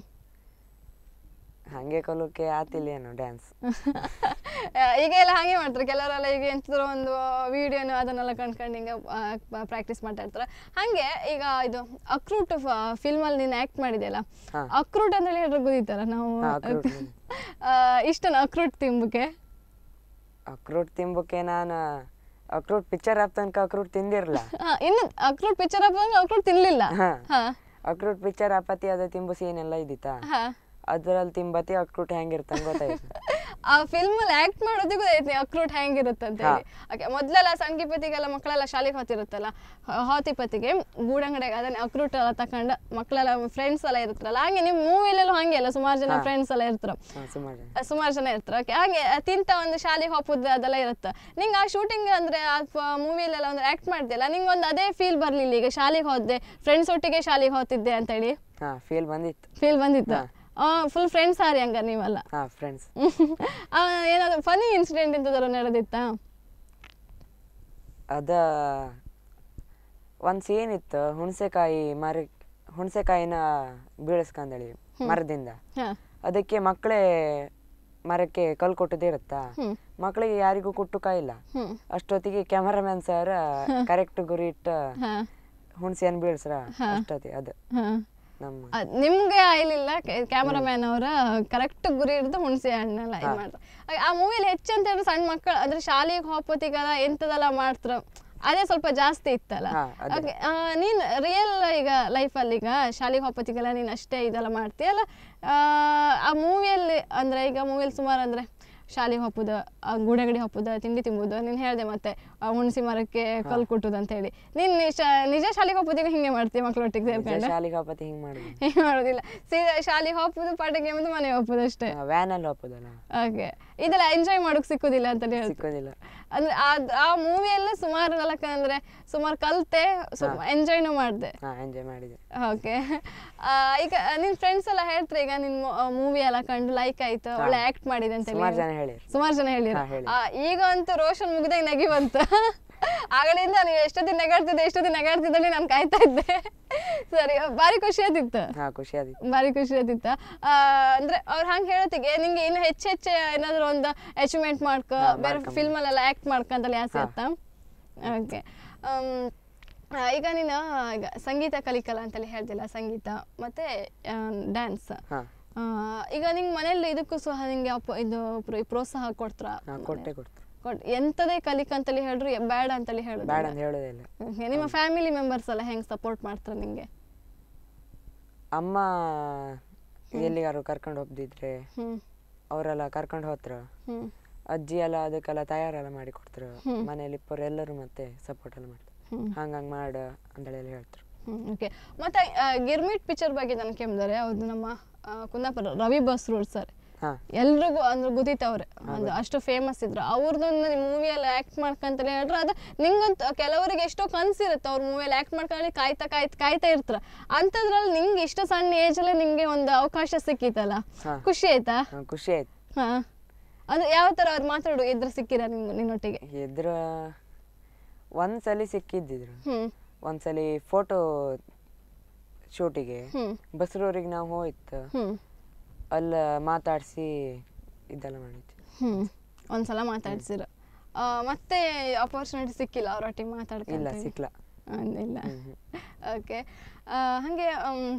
Speaker 2: ಹಾಗೆ ಕಲಿಯೋಕೆ ಆತಿಲ್ಲ ಏನೋ ಡ್ಯಾನ್ಸ್.
Speaker 1: ಈಗ ಎಲ್ಲ ಹಾಗೆ ಮಾಡ್ತಾರೆ ಕೆಲವರೆಲ್ಲ, ಈಗ ಎಂತಾದ್ರು ಒಂದು ವಿಡಿಯೋನು ಅದನ್ನೆಲ್ಲ ಕಂಡ್ಕೊಂಡು ಹಿಂಗೆ ಪ್ರಾಕ್ಟೀಸ್ ಮಾಡ್ತಾ ಹಾಗೆ. ಈಗ ಇದು ಅಕ್ರೂಟ್ ಫಿಲ್ಮಲ್ಲಿ ನೀನು ಆ್ಯಕ್ಟ್ ಮಾಡಿದೆಯಲ್ಲ, ಅಕ್ರೂಟ್ ಅಂತೇಳಿ ಹೇಳಿದ್ರೆ ಗೊತ್ತಿತ್ತಾರ ನಾವು ಇಷ್ಟನ ಅಕ್ರೂಟ್ ತಿಂಬಕ್ಕೆ?
Speaker 2: ಅಕ್ರೂಟ್ ತಿಂಬಕ್ಕೆ ನಾನು ಅಕ್ರೂಟ್ ಪಿಕ್ಚರ್ ಆಪ್ ತನಕ ಅಕ್ರೂಟ್ ತಿಂದಿರಲ್ಲ.
Speaker 1: ಇನ್ನು ಅಕ್ರೂಟ್ ಪಿಕ್ಚರ್ ಆಪ್ ಅಕ್ರೂಟ್ ತಿನ್ಲಿಲ್ಲ.
Speaker 2: ಅಕ್ರೂಟ್ ಪಿಕ್ಚರ್ ಆಪತಿ ಅದ ತಿಂಬು ಸೀನ್ ಎಲ್ಲ ಇದ್ದಿತ್ತಾ, ಅದ್ರಲ್ಲಿ ತಿಂಬತಿ ಅಕ್ರೂಟ್ ಹೆಂಗಿರ್ತಂಗ ಗೊತ್ತಾಯ್ತು.
Speaker 1: ಆ ಫಿಲ್ಮ್ ಅಲ್ಲಿ ಆಕ್ಟ್ ಮಾಡೋದಿಗೂ ಗೊತ್ತೈತಿ ಅಕ್ರೂಟ್ ಹೆಂಗಿರುತ್ತೆ ಅಂತ ಹೇಳಿ. ಓಕೆ, ಮೊದ್ಲೆಲ್ಲ ಸಣ್ಗಿಪತಿಗೆಲ್ಲ ಮಕ್ಕಳೆಲ್ಲ ಶಾಲೆಗೆ ಹೋತಿರುತ್ತಲ್ಲ, ಹೋತಿಪತಿಗೆ ಗೂಡಂಗಡಿಗೆ ಅದನ್ನ ಅಕ್ರೂಟ್ ಎಲ್ಲ ತಕೊಂಡ ಮಕ್ಕಳೆಲ್ಲ ಫ್ರೆಂಡ್ಸ್ ಎಲ್ಲ ಇರ್ತಾರಲ್ಲ, ಹಾಗೆ ನಿಮ್ ಮೂವಿಲೆಲ್ಲ ಹಂಗೆ ಅಲ್ಲ ಸುಮಾರು ಜನ ಫ್ರೆಂಡ್ಸ್ ಎಲ್ಲ ಇರ್ತಾರ, ಸುಮಾರು ಜನ ಇರ್ತಾರ. ಓಕೆ, ಹಾಗೆ ತಿಂತ ಒಂದು ಶಾಲೆಗೆ ಹೋಗೋದು ಅದೆಲ್ಲ ಇರುತ್ತೆ. ನಿಂಗೆ ಆ ಶೂಟಿಂಗ್ ಅಂದ್ರೆ ಆ ಮೂವಿಲೆಲ್ಲ ಒಂದು ಆಕ್ಟ್ ಮಾಡ್ತಿಲ್ಲ, ನಿಂಗೆ ಒಂದು ಅದೇ ಫೀಲ್ ಬರ್ಲಿಲ್ಲ ಈಗ ಶಾಲೆಗೆ ಹೋದೆ ಫ್ರೆಂಡ್ಸ್ ಒಟ್ಟಿಗೆ ಶಾಲೆಗೆ ಹೋಗ್ತಿದ್ದೆ ಅಂತ ಹೇಳಿ?
Speaker 2: ಫೀಲ್ ಬಂದಿತ್ತು.
Speaker 1: ಫೀಲ್ ಬಂದಿತ್ತು ಫುಲ್ ಫ್ರೆಂಡ್ಸ್ ಆರಿ ಹಂಗ ನೀವೆಲ್ಲ?
Speaker 2: ಫ್ರೆಂಡ್ಸ್.
Speaker 1: ಏನಾದ್ರು ಫನಿ ಇನ್ಸಿಡೆಂಟ್ ಇಂಥದ್ರು ನಡೆದಿತ್ತಾ?
Speaker 2: ಅದ ಒಂದ್ ಸೀನ್ ಇತ್ತು, ಹುಣಸೆಕಾಯಿ ಮರ ಹುಣಸೆಕಾಯಿನ ಬೀಳಿಸ್ಕೊಂಡಳಿ ಮರದಿಂದ, ಅದಕ್ಕೆ ಮಕ್ಕಳೇ ಮರಕ್ಕೆ ಕಲ್ ಕೊಟ್ಟದಿರುತ್ತಾ, ಮಕ್ಕಳಿಗೆ ಯಾರಿಗೂ ಕುಟ್ಟು ಕಾಯಿಲ್ಲ. ಅಷ್ಟೊತ್ತಿಗೆ ಕ್ಯಾಮರಾಮನ್ ಸರ್ ಕರೆಕ್ಟ್ ಗುರಿ ಇಟ್ಟ ಹುಣಸೆಯನ್ನು ಬೀಳ್ಸ್ರ ಅಷ್ಟೊತ್ತಿ ಅದು
Speaker 1: ನಿಮ್ಗೆ ಆಯ್ಲಿಲ್ಲ, ಕ್ಯಾಮರಾಮ್ಯಾನ್ ಅವರ ಕರೆಕ್ಟ್ ಗುರಿ ಹಿಡಿದು ಹುಣಸೆ ಹಣ್ಣೆಲ್ಲ ಇದು ಮಾಡ್ತಾರೆ. ಆ ಮೂವಿಲಿ ಹೆಚ್ಚು ಅಂತ ಹೇಳಿದ್ರೆ ಸಣ್ಣ ಮಕ್ಕಳು ಅಂದ್ರೆ ಶಾಲೆಗೆ ಹೋಗ್ಬೋತಿಗೆಲ್ಲ ಎಂತದೆಲ್ಲ ಮಾಡ್ತಾರ, ಅದೇ ಸ್ವಲ್ಪ ಜಾಸ್ತಿ ಇತ್ತಲ್ಲ. ನೀನ್ ರಿಯಲ್ ಈಗ ಲೈಫಲ್ಲಿ ಈಗ ಶಾಲೆಗೆ ಹೋಗ್ಬೋತಿಗೆಲ್ಲ ನೀನ್ ಅಷ್ಟೇ ಇದೆಲ್ಲ ಮಾಡ್ತೀಯಲ್ಲ, ಆ ಮೂವಿಯಲ್ಲಿ ಅಂದ್ರೆ ಈಗ ಮೂವಿಯಲ್ಲಿ ಸುಮಾರು ಅಂದ್ರೆ ಶಾಲೆಗೆ ಹೊಪ್ಪುದು, ಗೂಡಗಡಿ ಹೊಪ್ಪುದು, ತಿಂಡಿ ತಿಂಬುದು, ನೀನು ಹೇಳಿದೆ ಮತ್ತೆ ಹುಣಸಿ ಮರಕ್ಕೆ ಕಲ್ ಕುಟ್ಟುದು ಅಂತ ಹೇಳಿ. ನೀನ್ ನಿಜ ಶಾಲೆಗೆ ಹೊಪ್ಪುದಿಗೆ ಹಿಂಗೆ ಮಾಡ್ತೀವಿ ಮಕ್ಕಳೊಟ್ಟಿಗೆ ಸೇರ್ಕೊಂಡು?
Speaker 2: ಶಾಲೆಗೆ ಹೊಪ್ಪತಿ ಹಿಂಗೆ ಮಾಡುದು
Speaker 1: ಹಿಂಗೆ ಮಾಡೋದಿಲ್ಲ, ಸೀದಾ ಶಾಲೆಗೆ ಹೊಪ್ಪುದು, ಪಾಠಕ್ಕೆ ಎಂಬುದು ಮನೆ ಹೊಪ್ಪುದು ಅಷ್ಟೇ.
Speaker 2: ವ್ಯಾನಲ್ಲಿ ಹೊಪ್ಪುದಲ್ಲ.
Speaker 1: ಓಕೆ, ಇದೆಲ್ಲ ಎಂಜಾಯ್ ಮಾಡೋಕೆ ಸಿಕ್ಕುದಿಲ್ಲ ಅಂತ ಹೇಳಿ?
Speaker 2: ಸಿಕ್ಕೋದಿಲ್ಲ
Speaker 1: ಅಂದ್ರೆ ಆ ಮೂವಿಯಲ್ಲೇ ಸುಮಾರು ನಾಲ್ಕ ಅಂದ್ರೆ ಸುಮಾರು ಕಲ್ತೆ, ಎಂಜಾಯ್ನು ಮಾಡಿದೆ.
Speaker 2: ಎಂಜಾಯ್ ಮಾಡಿದೆ.
Speaker 1: ಓಕೆ, ಈಗ ನಿನ್ ಫ್ರೆಂಡ್ಸ್ ಎಲ್ಲ ಹೇಳ್ತಾರೆ ಈಗ ನಿನ್ ಮೂವಿ ಎಲ್ಲ ಕಂಡು ಲೈಕ್ ಆಯ್ತು, ಒಳ್ಳೆ ಆಕ್ಟ್ ಮಾಡಿದೆ ಅಂತ ಹೇಳಿ ಸುಮಾರು ಜನ ಹೇಳಿರ. ಈಗ ಅಂತೂ ರೋಷನ್ ಮುಗ್ದಾಗ ನಗಿ ಬಂತು, ಆಗಲಿಂದ ನೀವು ಎಷ್ಟೊತ್ತಿನ ನಗಾಡ್ತಿದ್ದೆ ಎಷ್ಟೊತ್ತಿನ ನಗಾಡ್ತಿದ್ದಲ್ಲಿ ನಾನು ಕಾಯ್ತಾ ಇದ್ದೆ. ಸರಿ, ಬಾರಿ ಖುಷಿ ಆದಿತ್ತು.
Speaker 2: ಖುಷಿ ಆದಿತ್ತು,
Speaker 1: ಬಾರಿ ಖುಷಿ ಆದಿತ್ತ. ಅಂದ್ರೆ ಅವ್ರು ಹಂಗೆ ಹೇಳೋತ್ತಿಗೆ ನಿಂಗೆ ಇನ್ನು ಹೆಚ್ಚು ಹೆಚ್ಚು ಏನಾದ್ರು ಒಂದು ಅಚೀವ್ಮೆಂಟ್ ಮಾಡ್ಕೊ, ಬೇರೆ ಫಿಲ್ಮ್ ಅಲ್ಲೆಲ್ಲ ಆಕ್ಟ್ ಮಾಡ್ಕೊಂತಲ್ಲಿ ಆಸೆ ಆಯ್ತಾ? ಓಕೆ, ಈಗ ನೀನು ಈಗ ಸಂಗೀತ ಕಲಿಕಲ್ಲ ಅಂತೇಳಿ ಹೇಳ್ತಿಲ್ಲ, ಸಂಗೀತ ಮತ್ತೆ ಡ್ಯಾನ್ಸ್. ಈಗ ನಿಂಗೆ ಮನೇಲಿ ಇದಕ್ಕೂ ಸಹ ನಿಂಗೆ ಇದು ಪ್ರೋತ್ಸಾಹ ಕೊಡ್ತಾರ?
Speaker 2: ಕೊಟ್ಟೆ ಕೊಡ್ತಾರೆ.
Speaker 1: ಎಂತದೇ ಕಲಿಕ ಅಂತೇಳಿ ಹೇಳ್ರು ಬೇಡ ಅಂತೇಳಿ ಹೇಳುದು?
Speaker 2: ಬೇಡ ಅಂತ ಹೇಳೋದಿಲ್ಲ.
Speaker 1: ನಿಮ್ಮ ಫ್ಯಾಮಿಲಿ ಮೆಂಬರ್ಸ್ ಎಲ್ಲ ಹೆಂಗ್ ಸಪೋರ್ಟ್ ಮಾಡ್ತಾರೆ ನಿಂಗೆ?
Speaker 2: ಅಮ್ಮ ಎಲ್ಲಿಗಾರು ಕರ್ಕೊಂಡು ಹೋಗ್ದಿದ್ರೆ ಅವರೆಲ್ಲ ಕರ್ಕೊಂಡು ಹೋತ್ರ, ಅಜ್ಜಿ ಎಲ್ಲ ಅದಕ್ಕೆಲ್ಲ ತಯಾರೆಲ್ಲ ಮಾಡಿ ಕೊಡ್ತಾರೆ, ಮನೇಲಿ ಇಪ್ಪರು ಎಲ್ಲರೂ ಮತ್ತೆ ಸಪೋರ್ಟ್ ಎಲ್ಲ ಮಾಡ್ತಾರೆ, ಹಂಗಂಗ್ ಮಾಡ ಅಂತೇಳಿ ಹೇಳ್ತಾರೆ.
Speaker 1: ಓಕೆ, ಮತ್ತೆ ಗಿರ್ಮಿಟ್ ಪಿಕ್ಚರ್ ಬಗ್ಗೆ ನನ್ ಕೇಳಿದರೆ ಅವ್ರದ್ದು ನಮ್ಮ ಕುಂದಾಪುರ ರವಿ ಬಸ್ರೂರ್ ಸರ್ ಎಲ್ರಿಗೂ ಅಂದ್ರೆ ಗೊತ್ತಿತ್ತವ್ರೆ, ಒಂದು ಅಷ್ಟು ಫೇಮಸ್ ಇದ್ರು. ಅವ್ರದ್ದೊಂದು ಮೂವಿಯಲ್ಲಿ ಆಕ್ಟ್ ಮಾಡ್ಕೊಂತಾನೆ ಹೇಳ್ರೆ ಅದು ನಿಂಗಂತ ಕೆಲವರಿಗೆ ಎಷ್ಟೋ ಕನ್ಸಿರುತ್ತೆ, ಅವ್ರ ಮೂವಿಯಲ್ಲಿ ಆಕ್ಟ್ ಮಾಡ್ಕೊಂಡು ಕಾಯ್ತಾ ಕಾಯ್ತಾ ಕಾಯ್ತಾ ಇರ್ತಾರ. ಅಂತದ್ರಲ್ಲಿ ನಿಂಗೆ ಇಷ್ಟು ಸಣ್ಣ ಏಜ್ ಅಲ್ಲೇ ನಿಂಗೆ ಒಂದು ಅವಕಾಶ ಸಿಕ್ಕಿತ್ತಲ್ಲ, ಖುಷಿ ಆಯ್ತಾ?
Speaker 2: ಖುಷಿ ಆಯ್ತು.
Speaker 1: ಹಾ, ಅಂದ್ರೆ ಯಾವ ತರ ಅವ್ರು ಮಾತಾಡು ಎದ್ರ ಸಿಕ್ಕಿರ ನಿಮ್ ನಿನ್ನೊಟ್ಟಿಗೆ?
Speaker 2: ಎದ್ರ ಒಂದ್ಸಲಿ ಸಿಕ್ಕಿದ್ದಿದ್ರು, ಒಂದ್ಸಲಿ ಫೋಟೋ ಶೂಟಿಗೆ ಬಸ್ರೂರಿಗೆ ನಾವು ಹೋಯ್ತು, ಅಲ್ಲ ಮಾತಾಡ್ಸಿ ಇದೆಲ್ಲ ಮಾಡಿದ್ವಿ.
Speaker 1: ಹ್ಮ್, ಒಂದ್ಸಲ ಮಾತಾಡ್ಸಿರ, ಮತ್ತೆ ಅಪರ್ಚುನಿಟಿ ಸಿಕ್ಕಿಲ್ಲ ಅವರೊಟ್ಟಿಗೆ ಮಾತಾಡ್ಕ?
Speaker 2: ಇಲ್ಲ, ಸಿಕ್ಲ
Speaker 1: ಇಲ್ಲ. ಓಕೆ, ಹಾಗೆ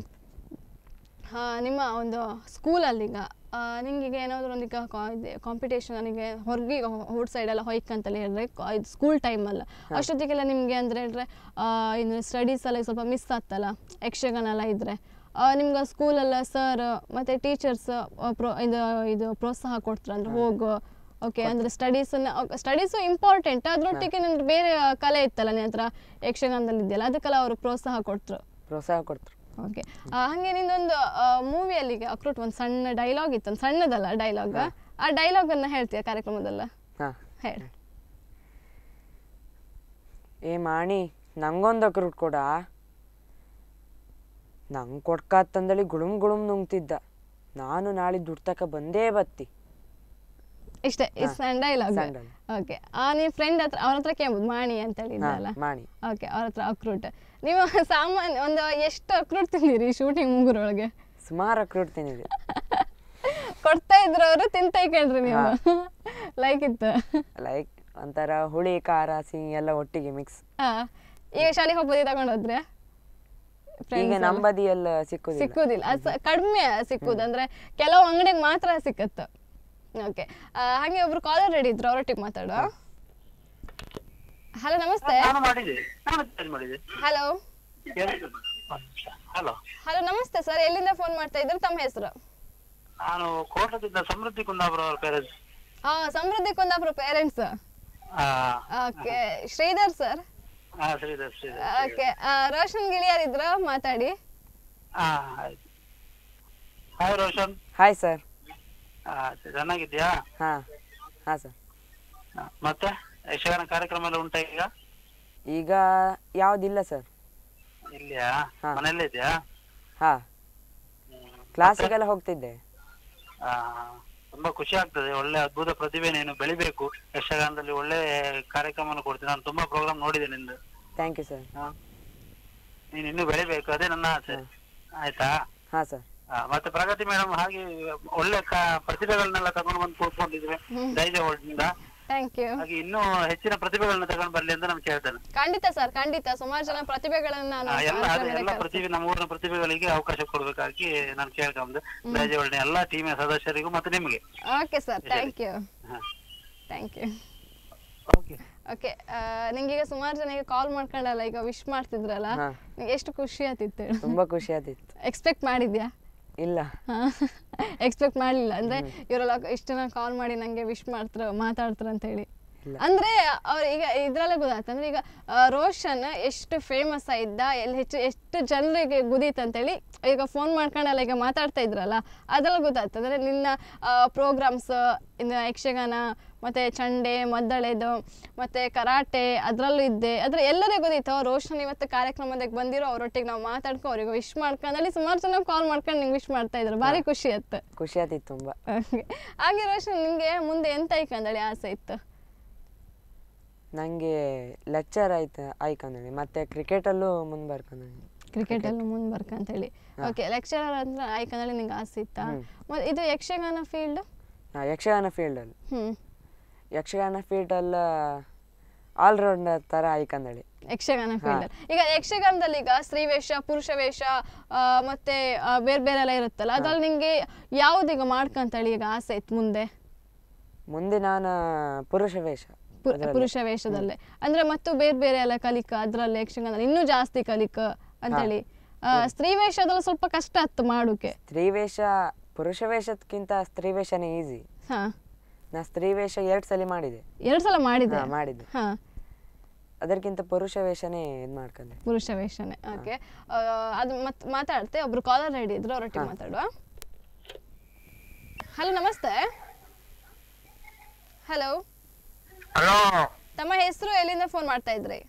Speaker 1: ನಿಮ್ಮ ಒಂದು ಸ್ಕೂಲಲ್ಲೀಗ ನಿಂಗೀಗ ಏನಾದರೂ ಒಂದು ಈಗ ಕಾಂಪಿಟೇಷನ್ ನನಗೆ ಹೊರಗೆ ಔಟ್ ಸೈಡೆಲ್ಲ ಹೊಯ್ಕಂತಲ್ಲಿ ಹೇಳಿದ್ರೆ ಇದು ಸ್ಕೂಲ್ ಟೈಮಲ್ಲ, ಅಷ್ಟೊತ್ತಿಗೆಲ್ಲ ನಿಮಗೆ ಅಂದರೆ ಹೇಳಿದ್ರೆ ಇನ್ನು ಸ್ಟಡೀಸ್ ಎಲ್ಲ ಸ್ವಲ್ಪ ಮಿಸ್ ಆಗ್ತಲ್ಲ, ಯಕ್ಷಗಾನ ಎಲ್ಲ ಇದ್ದರೆ ನಿಮ್ಗೆ ಸ್ಕೂಲೆಲ್ಲ ಸರ್ ಮತ್ತು ಟೀಚರ್ಸ್ ಪ್ರೋ ಇದು ಇದು ಪ್ರೋತ್ಸಾಹ ಕೊಡ್ತಾರೆ ಅಂದರೆ ಹೋಗು, ಓಕೆ ಅಂದರೆ ಸ್ಟಡೀಸನ್ನು ಸ್ಟಡೀಸು ಇಂಪಾರ್ಟೆಂಟ್, ಅದರೊಟ್ಟಿಗೆ ನಿಮ್ಗೆ ಬೇರೆ ಕಲೆ ಇತ್ತಲ್ಲ ನಿನ್ನ ಹತ್ರ ಯಕ್ಷಗಾನದಲ್ಲಿ ಇದೆಯಲ್ಲ, ಅದಕ್ಕೆಲ್ಲ ಅವರು ಪ್ರೋತ್ಸಾಹ ಕೊಡ್ತರು
Speaker 2: ಪ್ರೋತ್ಸಾಹ ಕೊಡ್ತರು
Speaker 1: ಓಕೆ, ಹಾಗೆ ನಿಂದೊಂದು ಮೂವಿಯಲ್ಲಿ ಅಕ್ರೂಟ್ ಒಂದು ಸಣ್ಣ ಡೈಲಾಗ್ ಇತ್ತು, ಒಂದು ಸಣ್ಣದಲ್ಲ ಡೈಲಾಗ್, ಆ ಡೈಲಾಗನ್ನು ಹೇಳ್ತೀಯ ಕಾರ್ಯಕ್ರಮದಲ್ಲ? ಹೇಳಿ.
Speaker 2: ಏ ಮಾಣಿ, ನಂಗೊಂದು ಅಕ್ರೂಟ್ ಕೊಡ, ನಂಗೆ ಕೊಡ್ಕಾತಂದಳಿ ಗುಳುಮ್ ಗುಳುಮ್ ನುಂಗ್ತಿದ್ದ, ನಾನು ನಾಳೆ ದುಡ್ಡು ತಕ ಬಂದೇ ಬತ್ತಿ.
Speaker 1: ಇಷ್ಟೇ ಸಣ್ಣ ಡೈಲಾಗ್. ಓಕೆ, ಆ ನಿಮ್ಮ ಫ್ರೆಂಡ್ ಹತ್ರ ಅವ್ರ ಹತ್ರ ಕೇಳ್ಬೋದು ಮಾಣಿ ಅಂತ ಹೇಳಿದ್ದಲ್ಲ,
Speaker 2: ಮಾಣಿ.
Speaker 1: ಓಕೆ, ಅವ್ರ ಹತ್ರ ಅಕ್ರೂಟ್. ನೀವು ಸಾಮಾನ್ಯ ಒಂದು ಎಷ್ಟು ಅಕ್ರೂಟ್ ತಿಂದಿರಿ ಶೂಟಿಂಗ್ ಮುಗುರೊಳಗೆ?
Speaker 2: ಸುಮಾರು ಅಕ್ರೂಟ್ ತಿಂದಿರಿ.
Speaker 1: ಕೊಡ್ತಾ ಇದ್ರು ಅವರು, ತಿಂತ ಕೇಳ್ರಿ ನೀವು? ಲೈಕ್ ಇತ್ತು?
Speaker 2: ಲೈಕ್ ಒಂಥರ ಹುಳಿ ಖಾರ ಸಿಹಿ ಎಲ್ಲ ಒಟ್ಟಿಗೆ ಮಿಕ್ಸ್.
Speaker 1: ಹಾ, ಈಗ ಶಾಲೆಗೆ ಹೋಗ್ಬೋದಿ ತಗೊಂಡು ಹೋದ್ರೆ?
Speaker 2: ಈಗ ನಂಬದಿ ಎಲ್ಲ ಸಿಕ್ಕುದಿಲ್ಲ
Speaker 1: ಸಿಕ್ಕುದಿಲ್ಲ, ಕಡಿಮೆ ಸಿಕ್ಕುದು, ಅಂದ್ರೆ ಕೆಲವು ಅಂಗಡಿಗೆ ಮಾತ್ರ ಸಿಕ್ಕತ್ತು, ಓಕೆ ಹಾಗೆ ಒಬ್ರು ಕಾಲರ್ ರೆಡಿ ಇದ್ರು ಅವರೊಟ್ಟಿಗೆ ಮಾತಾಡುವ. ಹಲೋ ನಮಸ್ತೆ.
Speaker 6: ನಾನು ಮಾಡಿದೆ ನಾನು ಚಾರ್ಜ್ ಮಾಡಿದೆ.
Speaker 1: ಹಲೋ
Speaker 6: ಹಲೋ
Speaker 1: ಹಲೋ ನಮಸ್ತೆ ಸರ್, ಎಲ್ಲಿಂದ ಫೋನ್ ಮಾಡ್ತಾ ಇದ್ರು, ತಮ್ಮ ಹೆಸರು?
Speaker 6: ನಾನು ಕೋಟದಿಂದ ಸಮೃದ್ಧಿ ಕುಂದಾಪುರ ಅವರ ಪೇರೆಂಟ್ಸ್.
Speaker 1: ಹಾ, Samruddhi Kundapura parents. Okay, Sridhar sir.
Speaker 6: ಹಾ ಶ್ರೀಧರ್ ಶ್ರೀಧರ್.
Speaker 1: ಓಕೆ, ರೋಷನ್ ಗಿಳಿಯಾರ್ ಇದ್ರ, ಮಾತಾಡಿ.
Speaker 6: ಹಾ ಆಯ್ತು. ಹಾಯ್ ರೋಷನ್.
Speaker 2: Hi sir.
Speaker 6: ಚೆನ್ನಾಗಿದ್ಯಾ?
Speaker 2: ಹಾ ಹಾ ಸರ್.
Speaker 6: ಮತ್ತೆ ಯಕ್ಷಗಾನ ಕಾರ್ಯಕ್ರಮ ಎಲ್ಲ ಉಂಟಾ ಈಗ?
Speaker 2: ಈಗ ಯಾವ್ದಿಲ್ಲ ಸರ್.
Speaker 6: ಇಲ್ಲಿಯಾ?
Speaker 2: ಹಾ.
Speaker 6: ಮನೆಯಲ್ಲೇ ಇದೆಯಾ?
Speaker 2: ಹಾ, ಕ್ಲಾಸಿಗೆಲ್ಲ ಹೋಗ್ತಿದ್ದೆ.
Speaker 6: ಆ, ತುಂಬಾ ಖುಷಿ ಆಗ್ತದೆ. ಒಳ್ಳೆ ಅದ್ಭುತ ಪ್ರತಿಭೆ, ನೀನು ಬೆಳಿಬೇಕು. ಯಕ್ಷಗಾನದಲ್ಲಿ ಒಳ್ಳೆ ಕಾರ್ಯಕ್ರಮ ಕೊಡ್ತೀನಿ. ನಾನು ತುಂಬಾ ಪ್ರೋಗ್ರಾಮ್ ನೋಡಿದೆ ನಿಂದು.
Speaker 2: Thank you sir.
Speaker 6: ನೀನು ಇನ್ನೂ ಬೆಳಿಬೇಕು, ಅದೇ ನನ್ನ ಆಸೆ. ಆಯ್ತಾ?
Speaker 2: ಹಾ ಸರ್.
Speaker 6: ಮತ್ತೆ ಪ್ರಗತಿ ಮೇಡಮ್ ಹಾಗೆ ಒಳ್ಳೆ ಪ್ರತಿಭೆಗಳನ್ನೆಲ್ಲ ತಗೊಂಡು ಬಂದು ಕೂತ್ಕೊಂಡಿದ್ವಿ ದೈಜಿವರ್ಲ್ಡ್ ನಿಂದ.
Speaker 1: Thank you.
Speaker 6: ಹಾಗೆ ಇನ್ನೂ ಹೆಚ್ಚಿನ ಪ್ರತಿಭೆಗಳನ್ನ ತಗೊಂಡು ಬರ್ಲಿ ಅಂತ ನಾನು ಕೇಳ್ತೇನೆ.
Speaker 1: ಖಂಡಿತ ಸರ್, ಖಂಡಿತ. ಸುಮಾರು ಜನ ಪ್ರತಿಭೆಗಳನ್ನ ನಾನು
Speaker 6: ಎಲ್ಲ ಅದೇ ಎಲ್ಲ ಪ್ರತಿಭೆ ನಮ್ಮ ಊರಿನ ಪ್ರತಿಭೆಗಳಿಗೆ ಅವಕಾಶ ಕೊಡ್ಬೇಕಾಗಿ ನಾನು ಕೇಳ್ಕೊಂಡೆ. ದೈಜಿವರ್ಲ್ಡ್ ಎಲ್ಲಾ ಟೀಮಿನ ಸದಸ್ಯರಿಗೂ ಮತ್ತೆ ನಿಮಗೆ.
Speaker 1: Okay sir, thank you thank you.
Speaker 6: Okay
Speaker 1: okay, ನಿಂಗೀಗ ಸುಮಾರು ಜನ ಕಾಲ್ ಮಾಡ್ಕೊಂಡಲ್ಲ, ಈಗ ವಿಶ್ ಮಾಡ್ತಿದ್ರಲ್ಲ, ನಿಂಗೆ ಎಷ್ಟು ಖುಷಿ ಆತಿತ್ತು?
Speaker 2: ತುಂಬಾ ಖುಷಿ ಆತಿತ್ತು.
Speaker 1: ಎಕ್ಸ್ಪೆಕ್ಟ್ ಮಾಡಿದ್ಯಾ?
Speaker 2: ಇಲ್ಲ,
Speaker 1: ಎಕ್ಸ್ಪೆಕ್ಟ್ ಮಾಡಲಿಲ್ಲ. ಅಂದ್ರೆ ಇವರೆಲ್ಲ ಇಷ್ಟು ಜನ ಕಾಲ್ ಮಾಡಿ ನಂಗೆ ವಿಶ್ ಮಾಡ್ತಾರ, ಮಾತಾಡ್ತಾರ ಅಂತ ಹೇಳಿ. ಅಂದ್ರೆ ಅವ್ರ ಈಗ ಇದ್ರಲ್ಲೇ ಗೊತ್ತಾಯ್ತು. ಅಂದ್ರೆ ಈಗ ರೋಷನ್ ಎಷ್ಟು ಫೇಮಸ್ ಆಗಿದ್ದ, ಎಲ್ಲಿ ಹೆಚ್ಚು ಎಷ್ಟು ಜನರಿಗೆ ಗುದೀತ್ ಅಂತೇಳಿ ಈಗ ಫೋನ್ ಮಾಡ್ಕೊಂಡಲ್ಲ ಈಗ ಮಾತಾಡ್ತಾ ಇದ್ರಲ್ಲ, ಅದ್ರಲ್ಲಿ ಗೊತ್ತಾಯ್ತು. ಅಂದ್ರೆ ನಿನ್ನ ಪ್ರೋಗ್ರಾಮ್ಸ್, ಇನ್ನು ಯಕ್ಷಗಾನ ಮತ್ತೆ ಚಂಡೆ, ಮದ್ದಳೆದು ಮತ್ತೆ ಕರಾಟೆ, ಅದ್ರಲ್ಲೂ ಇದ್ದೆ. ಅದ್ರ ಎಲ್ಲರಿಗೂ ಗೊತ್ತಿತ್ತು. ರೋಷನ್ ಇವತ್ತು ಕಾರ್ಯಕ್ರಮದಾಗ ಬಂದಿರೋ, ಅವರೊಟ್ಟಿಗೆ ನಾವು ಮಾತಾಡ್ಕೊ ಅವ್ರಿಗೆ ವಿಶ್ ಮಾಡ್ಕೊಂಡಲ್ಲಿ ಸುಮಾರು ಜನ ಕಾಲ್ ಮಾಡ್ಕೊಂಡು ನಿಂಗೆ ವಿಶ್ ಮಾಡ್ತಾ ಇದ್ರು. ಭಾರಿ ಖುಷಿ ಆಯ್ತು.
Speaker 2: ಖುಷಿ ಆತಿತ್ತು ತುಂಬಾ.
Speaker 1: ಹಾಗೆ ರೋಷನ್, ನಿಂಗೆ ಮುಂದೆ ಎಂತ ಐಕಂದಳಿ ಆಸೆ ಇತ್ತು?
Speaker 2: ನಂಗೆ ಲೆಕ್ಚರ್ ಆಯ್ತು ಆಯ್ಕಂದಳಿ, ಮತ್ತೆ ಕ್ರಿಕೆಟಲ್ಲೂ ಮುಂದೆ ಬರ್ಕೊಂಡಿ.
Speaker 1: ಕ್ರಿಕೆಟಲ್ಲೂ ಮುಂದೆ ಬರ್ಕಂತ ಹೇಳಿ. ಓಕೆ, ಲೆಕ್ಚರರ್ ಅಂದ್ರೆ ಆಯ್ಕಂದಳಿ ನಿಂಗೆ ಆಸೆ ಇತ್ತಾ? ಮತ್ತೆ ಇದು ಯಕ್ಷಗಾನ ಫೀಲ್ಡ್?
Speaker 2: ಯಕ್ಷಗಾನ ಫೀಲ್ಡಲ್ಲಿ
Speaker 1: ಹ್ಮ್
Speaker 2: ಯಕ್ಷಗಾನ ಫೀಲ್ಡಲ್ಲ ಆಲ್ರೌಂಡರ್ ತರ ಆಯ್ಕಂದಳಿ.
Speaker 1: ಯಕ್ಷಗಾನ ಫೀಲ್ಡ್ ಈಗ ಯಕ್ಷಗಾನದಲ್ಲಿ ಈಗ ಸ್ತ್ರೀ ವೇಷ, ಪುರುಷ ವೇಷ ಮತ್ತೆ ಬೇರೆ ಬೇರೆ ಎಲ್ಲ ಇರುತ್ತಲ್ಲ, ಅದ್ರಲ್ಲಿ ನಿಂಗೆ ಯಾವ್ದೀಗ ಮಾಡ್ಕಂತೇಳಿ ಈಗ ಆಸೆ ಇತ್ತು ಮುಂದೆ?
Speaker 2: ಮುಂದೆ ನಾನು ಪುರುಷ ವೇಷ,
Speaker 1: ಪುರುಷ ವೇಷದಲ್ಲೇ ಅಂದ್ರೆ ಮತ್ತು ಬೇರೆ ಬೇರೆ ಎಲ್ಲ ಕಲಿಕ, ಅದ್ರಲ್ಲಿ ಯಕ್ಷಗಾನ ಇನ್ನೂ ಜಾಸ್ತಿ ಕಲಿಕ ಅಂತೇಳಿ. ಸ್ತ್ರೀ ವೇಷದಲ್ಲಿ ಸ್ವಲ್ಪ ಕಷ್ಟ ಆಯ್ತು ಮಾಡೋಕೆ.
Speaker 2: ಸ್ತ್ರೀ ವೇಷ ಪುರುಷ ವೇಷಕ್ಕಿಂತ ಸ್ತ್ರೀ ವೇಷನೇ ಈಸಿ.
Speaker 1: ಹಾ,
Speaker 2: ನಾ ಸ್ತ್ರೀ ವೇಷ ಎರಡ್ ಸಲ ಮಾಡಿದೆ.
Speaker 1: ಎರಡ್ ಸಲ ಮಾಡಿದೆ
Speaker 2: ಮಾಡಿದೆ
Speaker 1: ಹಾ,
Speaker 2: ಅದಕ್ಕಿಂತ ಪುರುಷ ವೇಷನೇ ಇದ್ ಮಾಡ್ಕೊಂಡೆ.
Speaker 1: ಪುರುಷ ವೇಷನೇ. ಓಕೆ, ಅದು ಮತ್ ಮಾತಾಡ್ತೆ. ಒಬ್ರು ಕಾಲರ್ ರೆಡಿ ಇದ್ರು, ಅವರೊಟ್ಟಿಗೆ ಮಾತಾಡುವ. ಹಲೋ ನಮಸ್ತೆ. ಹಲೋ
Speaker 3: ಹಲೋ,
Speaker 1: ತಮ್ಮ ಹೆಸರು, ಎಲ್ಲಿಂದ ಫೋನ್ ಮಾಡ್ತಾ ಇದ್ರಿ?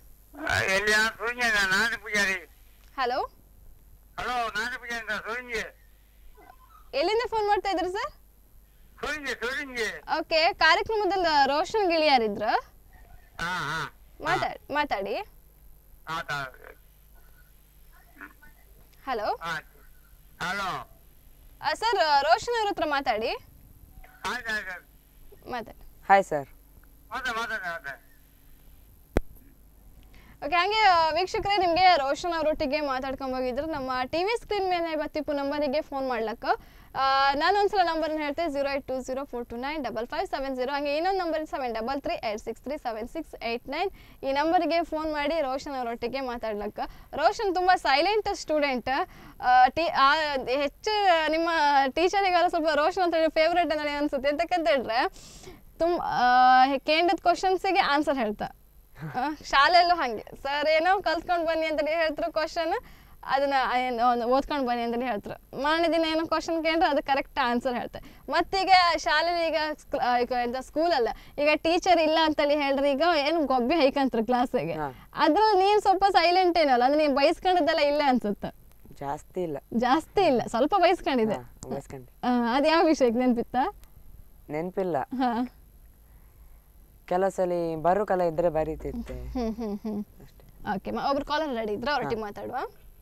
Speaker 1: ಹಲೋ
Speaker 3: ಹಲೋ, ನಾನು ಪೂಜಾರಿ ಸೋರಿಂಜಿ.
Speaker 1: ಎಲ್ಲಿಂದ ಫೋನ್ ಮಾಡ್ತಾ ಇದ್ರಿ ಸರ್?
Speaker 3: ಸೋರಿಂಜಿ ಸೋರಿಂಜಿ.
Speaker 1: ಓಕೆ, ಕಾರ್ಯಕ್ರಮದಲ್ಲಿ ರೋಷನ್ ಗಿಳಿಯಾರ್ ಇದ್ರ?
Speaker 3: ಹಾ ಹಾ,
Speaker 1: ಮಾತಾಡಿ ಮಾತಾಡಿ. ಹಲೋ
Speaker 3: ಹಲೋ
Speaker 1: ಸರ್, ರೋಷನ್ ಅವ್ರ ಹತ್ರ ಮಾತಾಡಿ. ಮಾತಾಡಿ.
Speaker 2: Hi sir.
Speaker 1: ಓಕೆ, ಹಂಗೆ ವೀಕ್ಷಕರೇ, ನಿಮಗೆ ರೋಷನ್ ಅವರೊಟ್ಟಿಗೆ ಮಾತಾಡ್ಕೊಂಡು ಹೋಗಿದ್ರು. ನಮ್ಮ ಟಿವಿ ಸ್ಕ್ರೀನ್ ಮೇಲೆ ಬತ್ತಿಪ್ಪು ನಂಬರಿಗೆ ಫೋನ್ ಮಾಡ್ಲಕ್ಕ ನಾನು ಒಂದ್ಸಲ ನಂಬರ್ನ ಹೇಳ್ತೇನೆ, zero eight two zero four two nine double five seven zero. ಹಾಗೆ ಇನ್ನೊಂದು number seven double three eight six three seven six eight nine. ಈ ನಂಬರ್ಗೆ ಫೋನ್ ಮಾಡಿ ರೋಷನ್ ಅವರೊಟ್ಟಿಗೆ ಮಾತಾಡ್ಲಕ್ಕ. ರೋಷನ್ ತುಂಬ ಸೈಲೆಂಟ್ ಸ್ಟೂಡೆಂಟ್. ಟಿ ಹೆಚ್ಚು ನಿಮ್ಮ ಟೀಚರಿಗೆಲ್ಲ ಸ್ವಲ್ಪ ರೋಷನ್ ಅಂತ ಹೇಳಿ ಫೇವ್ರೇಟ್ ಅಂತ ಅನ್ಸುತ್ತೆ. ಎಂತಕ್ಕಂತ ಹೇಳಿದ್ರೆ ತುಂಬ ಕೇಂದ್ರದ ಕ್ವಶನ್ಸಿಗೆ ಆನ್ಸರ್ ಹೇಳ್ತಾ, ಶಾಲೆಯಲ್ಲೂ ಹಾಗೆ ಸರ್ ಏನೋ ಕಲ್ತ್ಕೊಂಡು ಬನ್ನಿ ಅಂತೇಳಿ ಹೇಳ್ತಾರೆ ಕ್ವಶನ್, ಅದನ್ನ ಓದ್ಕೊಂಡು ಬನ್ನಿ ಅಂತೇಳಿ ಹೇಳ್ತಾರೆ. ಮಾರನೇ ದಿನ ಏನೋ ಕ್ವಶನ್ ಕೇಳಿದ್ರೆ ಅದು ಕರೆಕ್ಟ್ ಆನ್ಸರ್ ಹೇಳ್ತಾರೆ. ಮತ್ತೀಗ ಶಾಲೆಯಲ್ಲಿ ಈಗ ಈಗ ಎಂತ ಸ್ಕೂಲಲ್ಲ, ಈಗ ಟೀಚರ್ ಇಲ್ಲ ಅಂತೇಳಿ ಹೇಳ್ರಿ, ಈಗ ಏನು ಗೊಬ್ಬೆ ಹೈಕಂತಾರೆ ಕ್ಲಾಸಿಗೆ. ಅದ್ರಲ್ಲಿ ನೀನು ಸ್ವಲ್ಪ ಸೈಲೆಂಟ್ ಏನಲ್ಲ, ಅಂದ್ರೆ ನೀನು ಬಯಸ್ಕೊಂಡಿದ್ದೆಲ್ಲ ಇಲ್ಲ ಅನ್ಸುತ್ತೆ.
Speaker 2: ಜಾಸ್ತಿ ಇಲ್ಲ
Speaker 1: ಜಾಸ್ತಿ ಇಲ್ಲ ಸ್ವಲ್ಪ ಬಯಸ್ಕೊಂಡಿದೆ. ಅದು ಯಾವ ವಿಷಯಕ್ಕೆ ನೆನ್ಪಿತ್ತಾ?
Speaker 2: ನೆನಪಿಲ್ಲ. ಕೆಲವು ಸಲ ಬರೋ ಕಲ ಇದ್ರೆ ಬರೀತಿತ್ತೆ.
Speaker 1: ಹ್ಮ್ ಹ್ಮ್ ಹ್ಮ್ ಓಕೆ, ಒಬ್ರು ಕಾಲರ್ ರೆಡಿ ಇದ್ರೆ ಅವರೊಟ್ಟಿಗೆ ಮಾತಾಡುವ.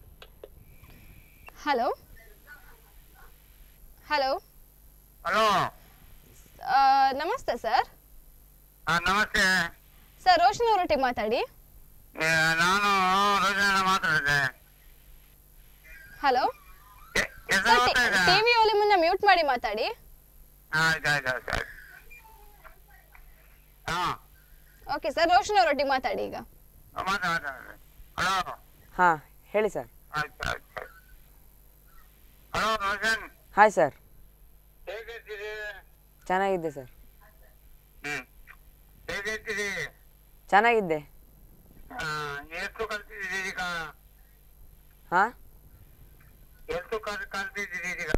Speaker 1: ಹಲೋ ಹಲೋ
Speaker 3: ಹಲೋ,
Speaker 1: ನಮಸ್ತೆ ಸರ್.
Speaker 3: ನಮಸ್ತೆ
Speaker 1: ಸರ್, ರೋಷನ್ ಅವರೊಟ್ಟಿಗೆ ಮಾತಾಡಿ.
Speaker 3: ನಾನು ರೋಷನ್ ಮಾತಾಡಿದೆ.
Speaker 1: ಹಲೋ, ಟಿವಿ ವಾಲ್ಯೂಮ್ ಅನ್ನ ಮ್ಯೂಟ್ ಮಾಡಿ ಮಾತಾಡಿ.
Speaker 3: ಆಯ್ತು ಆಯ್ತು ಆಯ್ತು. ಹಾ
Speaker 1: ಓಕೆ ಸರ್, ರೋಷನ್ ಅವರೊಟ್ಟಿಗೆ ಮಾತಾಡಿ ಈಗ.
Speaker 3: ಹಲೋ.
Speaker 2: ಹಾ ಹೇಳಿ ಸರ್.
Speaker 3: ಆಯ್ತು ಆಯ್ತು. ಹಲೋ ರೋಷನ್.
Speaker 2: Hi sir.
Speaker 3: ಹೇಗಿದ್ದೀರಿ?
Speaker 2: ಚೆನ್ನಾಗಿದ್ದೆ ಸರ್.
Speaker 3: ಹ್ಮ್ ಹೇಗಿದ್ದೀರಿ?
Speaker 2: ಚೆನ್ನಾಗಿದ್ದೆ.
Speaker 3: ಎಷ್ಟು ಕಲ್ತಿದ್ದೀರಿ ಈಗ?
Speaker 2: ಹಾ
Speaker 3: ಎಷ್ಟು ಕಲ್ ಕಲ್ತಿದ್ದೀರಿ ಈಗ?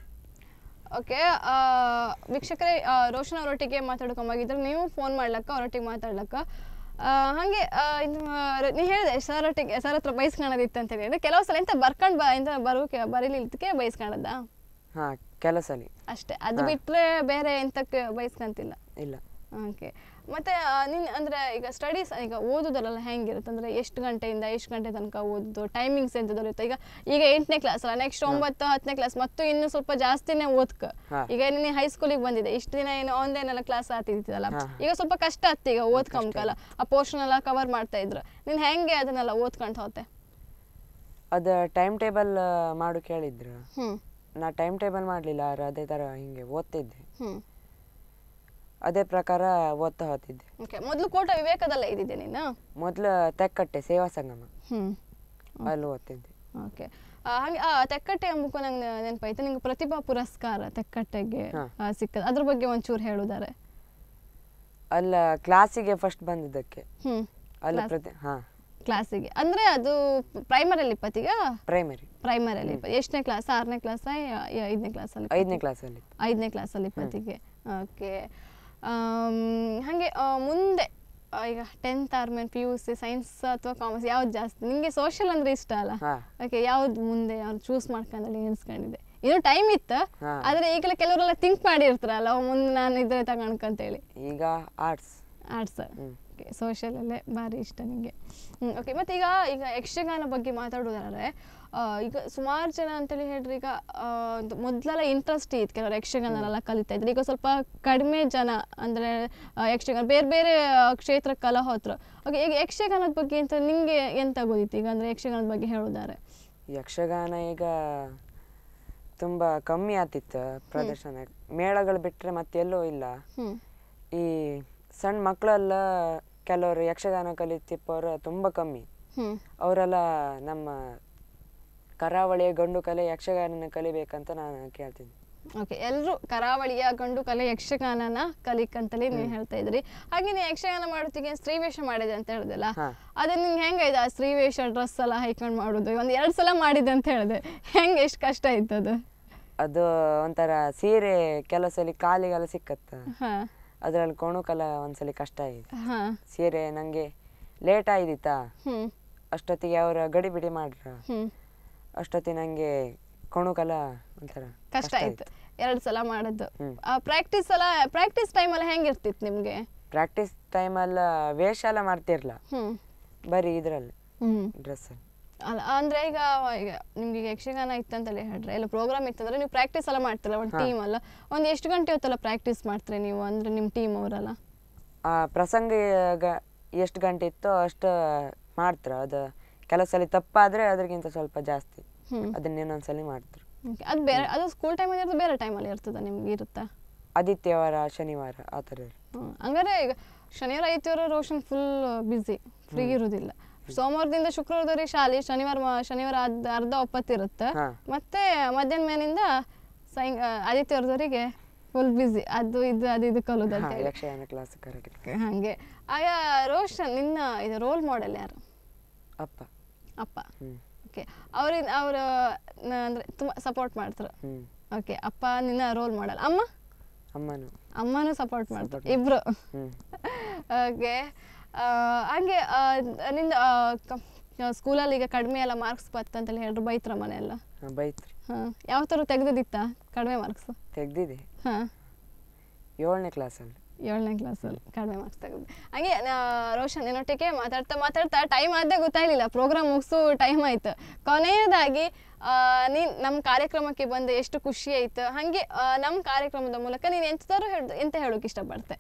Speaker 1: ಓಕೆ ವೀಕ್ಷಕರೇ, ಆ, ರೋಷನ್ ಅವರೊಟ್ಟಿಗೆ ಮಾತಾಡ್ಕೊಂಬಾಗಿದ್ರೆ ನೀವು ಫೋನ್ ಮಾಡ್ಲಕ್ಕ ಅವರೊಟ್ಟಿಗೆ ಮಾತಾಡ್ಲಕ್ಕ. ಆ, ಹಾಗೆ ಆ, ಇನ್ನು ನೀ ಹೇಳಿದೆ ಸರ್ ಒಟ್ಟಿಗೆ ಸರ್ ಹತ್ರ ಬೈಸ್ಕೊಳ್ಳೋದಿತ್ತು ಅಂತ ಹೇಳಿ. ಕೆಲವು ಸಲ ಎಂತ ಬರ್ಕೊಂಡು ಬ ಎಂತ ಬರೋಕೆ ಬರೀಲಿಕ್ಕೆ ಬೈಸ್ಕೊಳ್ಳೋದಾ?
Speaker 2: ಹಾ ಕೆಲಸಲಿ
Speaker 1: ಅಷ್ಟೇ, ಅದು ಬಿಟ್ಟರೆ ಬೇರೆ ಎಂತಕ್ಕೆ ಬೈಸ್ಕೊಂತಿಲ್ಲ?
Speaker 2: ಇಲ್ಲ.
Speaker 1: ಓಕೆ. ಮತ್ತು ನೀನು ಅಂದರೆ ಈಗ ಸ್ಟಡೀಸ್ ಈಗ ಓದೋದಲ್ಲ ಹೆಂಗಿರುತ್ತೆ ಅಂದರೆ ಎಷ್ಟು ಗಂಟೆಯಿಂದ ಎಷ್ಟು ಗಂಟೆ ತನಕ ಓದೋದು, ಟೈಮಿಂಗ್ಸ್ ಎಂಥದ್ದಿರುತ್ತೆ? ಈಗ ಈಗ ಎಂಟನೇ ಕ್ಲಾಸ್ ಅಲ್ಲ, ನೆಕ್ಸ್ಟ್ ಒಂಬತ್ತು ಹತ್ತನೇ ಕ್ಲಾಸ್ ಮತ್ತು ಇನ್ನು ಸ್ವಲ್ಪ ಜಾಸ್ತಿನೇ ಓದ್ಕ. ಈಗ ನೀನು ಹೈಸ್ಕೂಲಿಗೆ ಬಂದಿದೆ, ಇಷ್ಟು ದಿನ ಏನು ಆನ್ಲೈನ್ ಎಲ್ಲ ಕ್ಲಾಸ್ ಆಗ್ತಿದ್ದಿತ್ತಲ್ಲ, ಈಗ ಸ್ವಲ್ಪ ಕಷ್ಟ ಆಗ್ತಿ ಈಗ ಓದ್ಕೊಂಬಕಲ್ಲ, ಆ ಪೋರ್ಷನ್ ಎಲ್ಲ ಕವರ್ ಮಾಡ್ತಾ ಇದ್ರು. ನೀನು ಹೆಂಗೆ ಅದನ್ನೆಲ್ಲ ಓದ್ಕೊಂಡು ಹೋತೆ?
Speaker 2: ಅದು ಟೈಮ್ ಟೇಬಲ್ ಮಾಡು ಕೇಳಿದ್ರು.
Speaker 1: ಹ್ಞೂ
Speaker 2: ನಾ ಟೈಮ್ ಟೇಬಲ್ ಮಾಡಲಿಲ್ಲ, ಅದೇ ಥರ ಹಿಂಗೆ ಓದ್ತಿದ್ದೆ.
Speaker 1: ಹ್ಞೂ
Speaker 2: ಅದೇ ಪ್ರಕಾರ ಓದ್ತಾ ಹೋಗ್ತಿದ್ದೆ.
Speaker 1: ಓಕೆ. ಮೊದಲು ಕೋಟ ವಿವೇಕದಲ್ಲೇ ಇದ್ದಿದ್ದೆ ನೀನು?
Speaker 2: ಮೊದಲು ತೆಕ್ಕಟ್ಟೆ ಸೇವಾ ಸಂಗಮ,
Speaker 1: ಹ್ಞೂ
Speaker 2: ಅಲ್ಲಿ ಓದ್ತಿದ್ದೆ.
Speaker 1: ಓಕೆ. ಹಾಗೆ ಆ ತೆಕ್ಕಟ್ಟೆ ಎಂಬುಕು ನಂಗೆ ನೆನಪಾಯ್ತು, ನಿಂಗೆ ಪ್ರತಿಭಾ ಪುರಸ್ಕಾರ ತೆಕ್ಕಟ್ಟೆಗೆ ಸಿಕ್ಕದ, ಅದ್ರ ಬಗ್ಗೆ ಒಂಚೂರು ಹೇಳುದಾರೆ?
Speaker 2: ಅಲ್ಲ ಕ್ಲಾಸಿಗೆ ಫಸ್ಟ್ ಬಂದಿದ್ದಕ್ಕೆ.
Speaker 1: ಹ್ಞೂ
Speaker 2: ಅಲ್ಲಿ ಪ್ರತಿ ಹಾಂ
Speaker 1: ಕ್ಲಾಸಿಗೆ ಅಂದರೆ ಅದು ಪ್ರೈಮರಿಯಲ್ಲಿ ಇಪ್ಪತ್ತೀಗ?
Speaker 2: ಪ್ರೈಮರಿ
Speaker 1: ಪ್ರೈಮರಿಯಲ್ಲಿ ಇಪ್ಪ ಎಷ್ಟನೇ ಕ್ಲಾಸ್? ಆರನೇ ಕ್ಲಾಸ ಐದನೇ ಕ್ಲಾಸಲ್ಲಿ?
Speaker 2: ಐದನೇ ಕ್ಲಾಸಲ್ಲಿ.
Speaker 1: ಐದನೇ ಕ್ಲಾಸಲ್ಲಿ ಇಪ್ಪತ್ತಿಗೆ. ಓಕೆ. ಹಾಗೆ ಮುಂದೆ ಈಗ ಟೆಂತ್ ಆದ್ಮೇಲೆ ಪಿ ಯು ಸಿ ಸೈನ್ಸ್ ಅಥವಾ ಕಾಮರ್ಸ್ ಯಾವ್ದು ಜಾಸ್ತಿ ನಿಮಗೆ? ಸೋಷಿಯಲ್ ಅಂದರೆ ಇಷ್ಟ ಅಲ್ಲ? ಓಕೆ. ಯಾವ್ದು ಮುಂದೆ ಯಾವ್ದು ಚೂಸ್ ಮಾಡ್ಕೊಂಡಲ್ಲಿ ಎಣಿಸ್ಕೊಂಡಿದೆ? ಇನ್ನೂ ಟೈಮ್ ಇತ್ತು, ಆದರೆ ಈಗಲೇ ಕೆಲವರೆಲ್ಲ ಥಿಂಕ್ ಮಾಡಿರ್ತಾರಲ್ಲ ಮುಂದೆ ನಾನು ಇದ್ರೆ ತಗೊಂಡ್ಕಂತೇಳಿ.
Speaker 2: ಈಗ ಆರ್ಟ್ಸ್.
Speaker 1: ಆರ್ಟ್ಸ್. ಓಕೆ. ಸೋಷಿಯಲಲ್ಲೇ ಭಾರಿ ಇಷ್ಟ ನಿಮಗೆ. ಹ್ಞೂ ಓಕೆ. ಮತ್ತು ಈಗ ಈಗ ಯಕ್ಷಗಾನ ಬಗ್ಗೆ ಮಾತಾಡೋದಾದ್ರೆ ಈಗ ಸುಮಾರು ಜನ ಅಂತೇಳಿ ಹೇಳ್ರಿ, ಈಗ ಮೊದಲೆಲ್ಲ ಇಂಟ್ರೆಸ್ಟ್ ಇತ್ತು ಕೆಲವರು ಯಕ್ಷಗಾನನೆಲ್ಲ ಕಲಿತಾ ಇದ್ರು. ಈಗ ಸ್ವಲ್ಪ ಕಡಿಮೆ ಜನ ಅಂದರೆ ಯಕ್ಷಗಾನ ಬೇರೆ ಬೇರೆ ಕ್ಷೇತ್ರಕ್ಕೆಲ್ಲ ಹೋದ್ರು. ಓಕೆ. ಈಗ ಯಕ್ಷಗಾನದ ಬಗ್ಗೆ ಅಂತ ನಿಮಗೆ ಎಂತ ಗೊತ್ತಿತ್ತು ಈಗ ಅಂದರೆ ಯಕ್ಷಗಾನದ ಬಗ್ಗೆ ಹೇಳೋದಾರೆ?
Speaker 2: ಯಕ್ಷಗಾನ ಈಗ ತುಂಬ ಕಮ್ಮಿ ಆಗ್ತಿತ್ತು ಪ್ರದರ್ಶನ, ಮೇಳಗಳು ಬಿಟ್ಟರೆ ಮತ್ತೆಲ್ಲೂ ಇಲ್ಲ. ಈ ಸಣ್ಣ ಮಕ್ಕಳೆಲ್ಲ ಕೆಲವರು ಯಕ್ಷಗಾನ ಕಲಿತಿಪ್ಪವರು ತುಂಬ ಕಮ್ಮಿ. ಅವರೆಲ್ಲ ನಮ್ಮ ಕರಾವಳಿಯ ಗಂಡು ಕಲೆ ಯಕ್ಷಗಾನನ ಕಲಿಬೇಕಂತ ನಾನು ಕೇಳ್ತೀನಿ.
Speaker 1: ಓಕೆ. ಎಲ್ಲರೂ ಕರಾವಳಿಯ ಗಂಡು ಕಲೆ ಯಕ್ಷಗಾನನ ಕಲಿಕಂತಲೇ ನೀವು ಹೇಳ್ತಾ ಇದ್ರಿ. ಹಾಗೆ ನೀವು ಯಕ್ಷಗಾನ ಮಾಡೋತ್ತಿಗೆ ಸ್ತ್ರೀವೇಷ ಮಾಡಿದೆ ಅಂತ ಹೇಳಿದೆಲ್ಲ, ಅದೇ ನಿಂಗೆ ಹೆಂಗಾಯ್ತು ಆ ಸ್ತ್ರೀವೇಷ ಡ್ರೆಸ್ ಎಲ್ಲ ಹೈಕೊಂಡು ಮಾಡೋದು? ಒಂದು ಎರಡು ಸಲ ಮಾಡಿದೆ ಅಂತ ಹೇಳಿದೆ, ಹೆಂಗೆ ಎಷ್ಟು ಕಷ್ಟ ಆಯ್ತು ಅದು?
Speaker 2: ಅದು ಒಂಥರ ಸೀರೆ ಕೆಲಸಲಿ ಕಾಲಿಗೆಲ್ಲ ಸಿಕ್ಕತ್ತ, ಅದ್ರಲ್ಲಿ ಕೊಣುಕಲ್ಲ ಒಂದ್ಸಲಿ ಕಷ್ಟ ಆಗಿದೆ. ಸೀರೆ ನಂಗೆ ಲೇಟ್ ಆಯ್ದಿತ್ತಾ, ಅಷ್ಟೊತ್ತಿಗೆ ಅವರ ಗಡಿ ಬಿಡಿ ಮಾಡ್ರ, ಅಷ್ಟೊತ್ತಿಗೆ ನಂಗೆ ಕೊಣುಕಲ್ಲ ಒಂಥರ
Speaker 1: ಕಷ್ಟ ಆಯ್ತು. ಎರಡು ಸಲ ಮಾಡಿದ್ದು. ಪ್ರಾಕ್ಟೀಸ್ ಎಲ್ಲ ಪ್ರಾಕ್ಟೀಸ್ ಟೈಮಲ್ಲಿ ಹೆಂಗಿರ್ತಿತ್ತು ನಿಮಗೆ?
Speaker 2: ಪ್ರಾಕ್ಟೀಸ್ ಟೈಮಲ್ಲ ವೇಷ ಎಲ್ಲ ಮಾಡ್ತಿರ್ಲ, ಬರೀ ಇದ್ರಲ್ಲಿ ಡ್ರೆಸ್
Speaker 1: ಅಲ್ಲ. ಅಂದರೆ ಈಗ ಈಗ ನಿಮ್ಗೆ ಈಗ ಯಕ್ಷಗಾನ ಇತ್ತಂತಲೇ ಹೇಳ್ರೆ, ಎಲ್ಲ ಪ್ರೋಗ್ರಾಮ್ ಇತ್ತಂದ್ರೆ ನೀವು ಪ್ರಾಕ್ಟೀಸ್ ಎಲ್ಲ ಮಾಡ್ತಿರಲ್ಲ ಒಂದು ಟೀಮ್ ಅಲ್ಲ, ಒಂದು ಎಷ್ಟು ಗಂಟೆ ಹೊತ್ತೆಲ್ಲ ಪ್ರಾಕ್ಟೀಸ್ ಮಾಡ್ತೀರಿ ನೀವು ಅಂದರೆ ನಿಮ್ಮ ಟೀಮ್ ಅವರೆಲ್ಲ?
Speaker 2: ಆ ಪ್ರಸಂಗ ಎಷ್ಟು ಗಂಟೆ ಇತ್ತೋ ಅಷ್ಟು ಮಾಡ್ತಾರೆ. ಅದು ಕೆಲವು ಸಲ ತಪ್ಪಾದರೆ ಅದ್ರಗಿಂತ ಸ್ವಲ್ಪ ಜಾಸ್ತಿ ಅದನ್ನ ಇನ್ನೊಂದ್ಸಲಿ ಮಾಡ್ತಾರೆ.
Speaker 1: ಅದು ಬೇರೆ, ಅದು ಸ್ಕೂಲ್ ಟೈಮಲ್ಲಿ ಇರ್ತದೆ, ಬೇರೆ ಟೈಮಲ್ಲಿ ಇರ್ತದೆ ನಿಮ್ಗೆ ಇರುತ್ತಾ?
Speaker 2: ಆದಿತ್ಯವಾರ ಶನಿವಾರ ಆ ಥರ.
Speaker 1: ಹಂಗಾರೆ ಈಗ ಶನಿವಾರ ಆದಿತ್ಯವಾರ ರೋಷನ್ ಫುಲ್ ಬ್ಯುಸಿ, ಫ್ರೀ ಇರೋದಿಲ್ಲ. ಸೋಮವಾರದಿಂದ ಶುಕ್ರವಾರದವರೆಗೆ ಶಾಲೆ, ಶನಿವಾರ ಶನಿವಾರ ಅರ್ಧ ಅರ್ಧ ಒಪ್ಪತ್ತಿರುತ್ತೆ, ಮತ್ತೆ ಮಧ್ಯಾಹ್ನ ಮೇಲಿಂದ ಸಾಯಂ ಆದಿತ್ಯವಾರದವರೆಗೆ ಫುಲ್ ಬ್ಯುಸಿ, ಅದು ಇದು ಅದು ಇದು ಕಲೋದು ಅಂತ ಹೇಳಿ
Speaker 2: ಯಕ್ಷಗಾನ ಕ್ಲಾಸ್ ಕರೆಕ್ಟ್.
Speaker 1: ಹಾಗೆ ಆಗ ರೋಷನ್ ನಿನ್ನ ಇದು ರೋಲ್ ಮಾಡೆಲ್ ಯಾರು?
Speaker 2: ಅಪ್ಪ.
Speaker 1: ಅಪ್ಪ. ಓಕೆ. ಅವ್ರಿಂದ ಅವರು ಅಂದರೆ ತುಂಬ ಸಪೋರ್ಟ್ ಮಾಡ್ತಾರೆ. ಓಕೆ. ಅಪ್ಪ ನಿನ್ನ ರೋಲ್ ಮಾಡೆಲ್. ಅಮ್ಮ?
Speaker 2: ಅಮ್ಮನು
Speaker 1: ಅಮ್ಮನೂ ಸಪೋರ್ಟ್ ಮಾಡ್ತಾರೆ, ಇಬ್ರು. ಓಕೆ. ಹಾಗೆ ನಿಂದ ಸ್ಕೂಲಲ್ಲಿ ಈಗ ಕಡಿಮೆ ಎಲ್ಲ ಮಾರ್ಕ್ಸ್ ಬರ್ತಂತೇಳಿ ಹೇಳ್ರು, ಬೈತ್ರ ಮನೆಯೆಲ್ಲ?
Speaker 2: ಬೈತ್ರಿ.
Speaker 1: ಹಾಂ. ಯಾವ ಥರ ತೆಗ್ದಿತ್ತಾ ಕಡಿಮೆ ಮಾರ್ಕ್ಸ್?
Speaker 2: ತೆಗ್ದಿದೆ.
Speaker 1: ಹಾಂ.
Speaker 2: ಏಳನೇ ಕ್ಲಾಸಲ್ಲಿ.
Speaker 1: ಏಳನೇ ಕ್ಲಾಸಲ್ಲಿ ಕಡಿಮೆ ಮಾರ್ಕ್ಸ್ ತೆಗೆದು. ಹಾಗೆ ರೋಷನ್ ನಿನ್ನೊಟ್ಟಿಗೆ ಮಾತಾಡ್ತಾ ಮಾತಾಡ್ತಾ ಟೈಮ್ ಆದ್ದೇ ಗೊತ್ತಾಗಲಿಲ್ಲ, ಪ್ರೋಗ್ರಾಮ್ ಮುಗಿಸೋ ಟೈಮ್ ಆಯ್ತು. ಕೊನೆಯದಾಗಿ ನೀನು ನಮ್ಮ ಕಾರ್ಯಕ್ರಮಕ್ಕೆ ಬಂದು ಎಷ್ಟು ಖುಷಿ ಆಯ್ತು. ಹಾಗೆ ನಮ್ಮ ಕಾರ್ಯಕ್ರಮದ ಮೂಲಕ ನೀನು ಎಂಥದಾರು ಹೇಳ ಎಂತ ಹೇಳೋಕೆ ಇಷ್ಟಪಡ್ತೆ?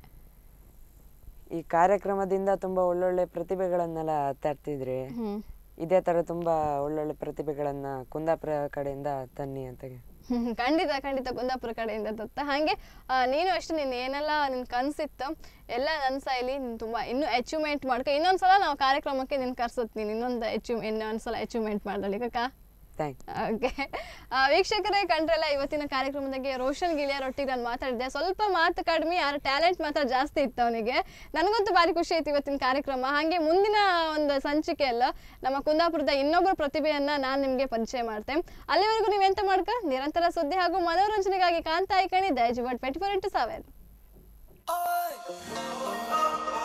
Speaker 2: ಈ ಕಾರ್ಯಕ್ರಮದಿಂದ ತುಂಬ ಒಳ್ಳೊಳ್ಳೆ ಪ್ರತಿಭೆಗಳನ್ನೆಲ್ಲ ತರ್ತಿದ್ರೆ, ಇದೇ ಥರ ತುಂಬ ಒಳ್ಳೊಳ್ಳೆ ಪ್ರತಿಭೆಗಳನ್ನು ಕುಂದಾಪುರ ಕಡೆಯಿಂದ ತನ್ನಿ ಅಂತ
Speaker 1: ಹ್ಮ್ ಖಂಡಿತ ಖಂಡಿತ ಕುಂದಾಪುರ ಕಡೆಯಿಂದ ದತ್ತ. ಹಾಗೆ ನೀನು ಅಷ್ಟು ನಿನ್ನ ಏನೆಲ್ಲ ನಿನ್ ಕನ್ಸಿತ್ತು ಎಲ್ಲ ನನ್ನ ಸೈಲಿ ನೀನು ತುಂಬಾ ಇನ್ನೂ ಅಚೀವ್ಮೆಂಟ್ ಮಾಡ್ಕೊ. ಇನ್ನೊಂದ್ಸಲ ನಾವು ಕಾರ್ಯಕ್ರಮಕ್ಕೆ ನಿನ್ ಕರ್ಸುತ್ತೀನಿ, ಇನ್ನೊಂದು ಅಚೀವ್ ಇನ್ನೊಂದ್ಸಲ ಅಚೀವ್ಮೆಂಟ್ ಮಾಡಲಿ ಕಕ್ಕ. ಓಕೆ ವೀಕ್ಷಕರೇ ಕಂಡ್ರಲ್ಲ ಇವತ್ತಿನ ಕಾರ್ಯಕ್ರಮದಾಗೆ ರೋಷನ್ ಗಿಳಿಯರ್ ಒಟ್ಟಿಗೆ ನಾನು ಮಾತಾಡಿದ್ದೆ. ಸ್ವಲ್ಪ ಮಾತು ಕಡಿಮೆ, ಯಾರ ಟ್ಯಾಲೆಂಟ್ ಮಾತ್ರ ಜಾಸ್ತಿ ಇತ್ತು ಅವನಿಗೆ. ನನಗಂತೂ ಭಾರಿ ಖುಷಿ ಆಯ್ತು ಇವತ್ತಿನ ಕಾರ್ಯಕ್ರಮ. ಹಾಗೆ ಮುಂದಿನ ಒಂದು ಸಂಚಿಕೆಯಲ್ಲ ನಮ್ಮ ಕುಂದಾಪುರದ ಇನ್ನೊಬ್ಬರ ಪ್ರತಿಭೆಯನ್ನ ನಾನು ನಿಮಗೆ ಪರಿಚಯ ಮಾಡ್ತೇನೆ. ಅಲ್ಲಿವರೆಗೂ ನೀವೆಂತ ಮಾಡ್ಕ ನಿರಂತರ ಸುದ್ದಿ ಹಾಗೂ ಮನೋರಂಜನೆಗಾಗಿ ಕಾಣ್ತಾ ಇಕಣಿ Daijiworld twenty four into seven.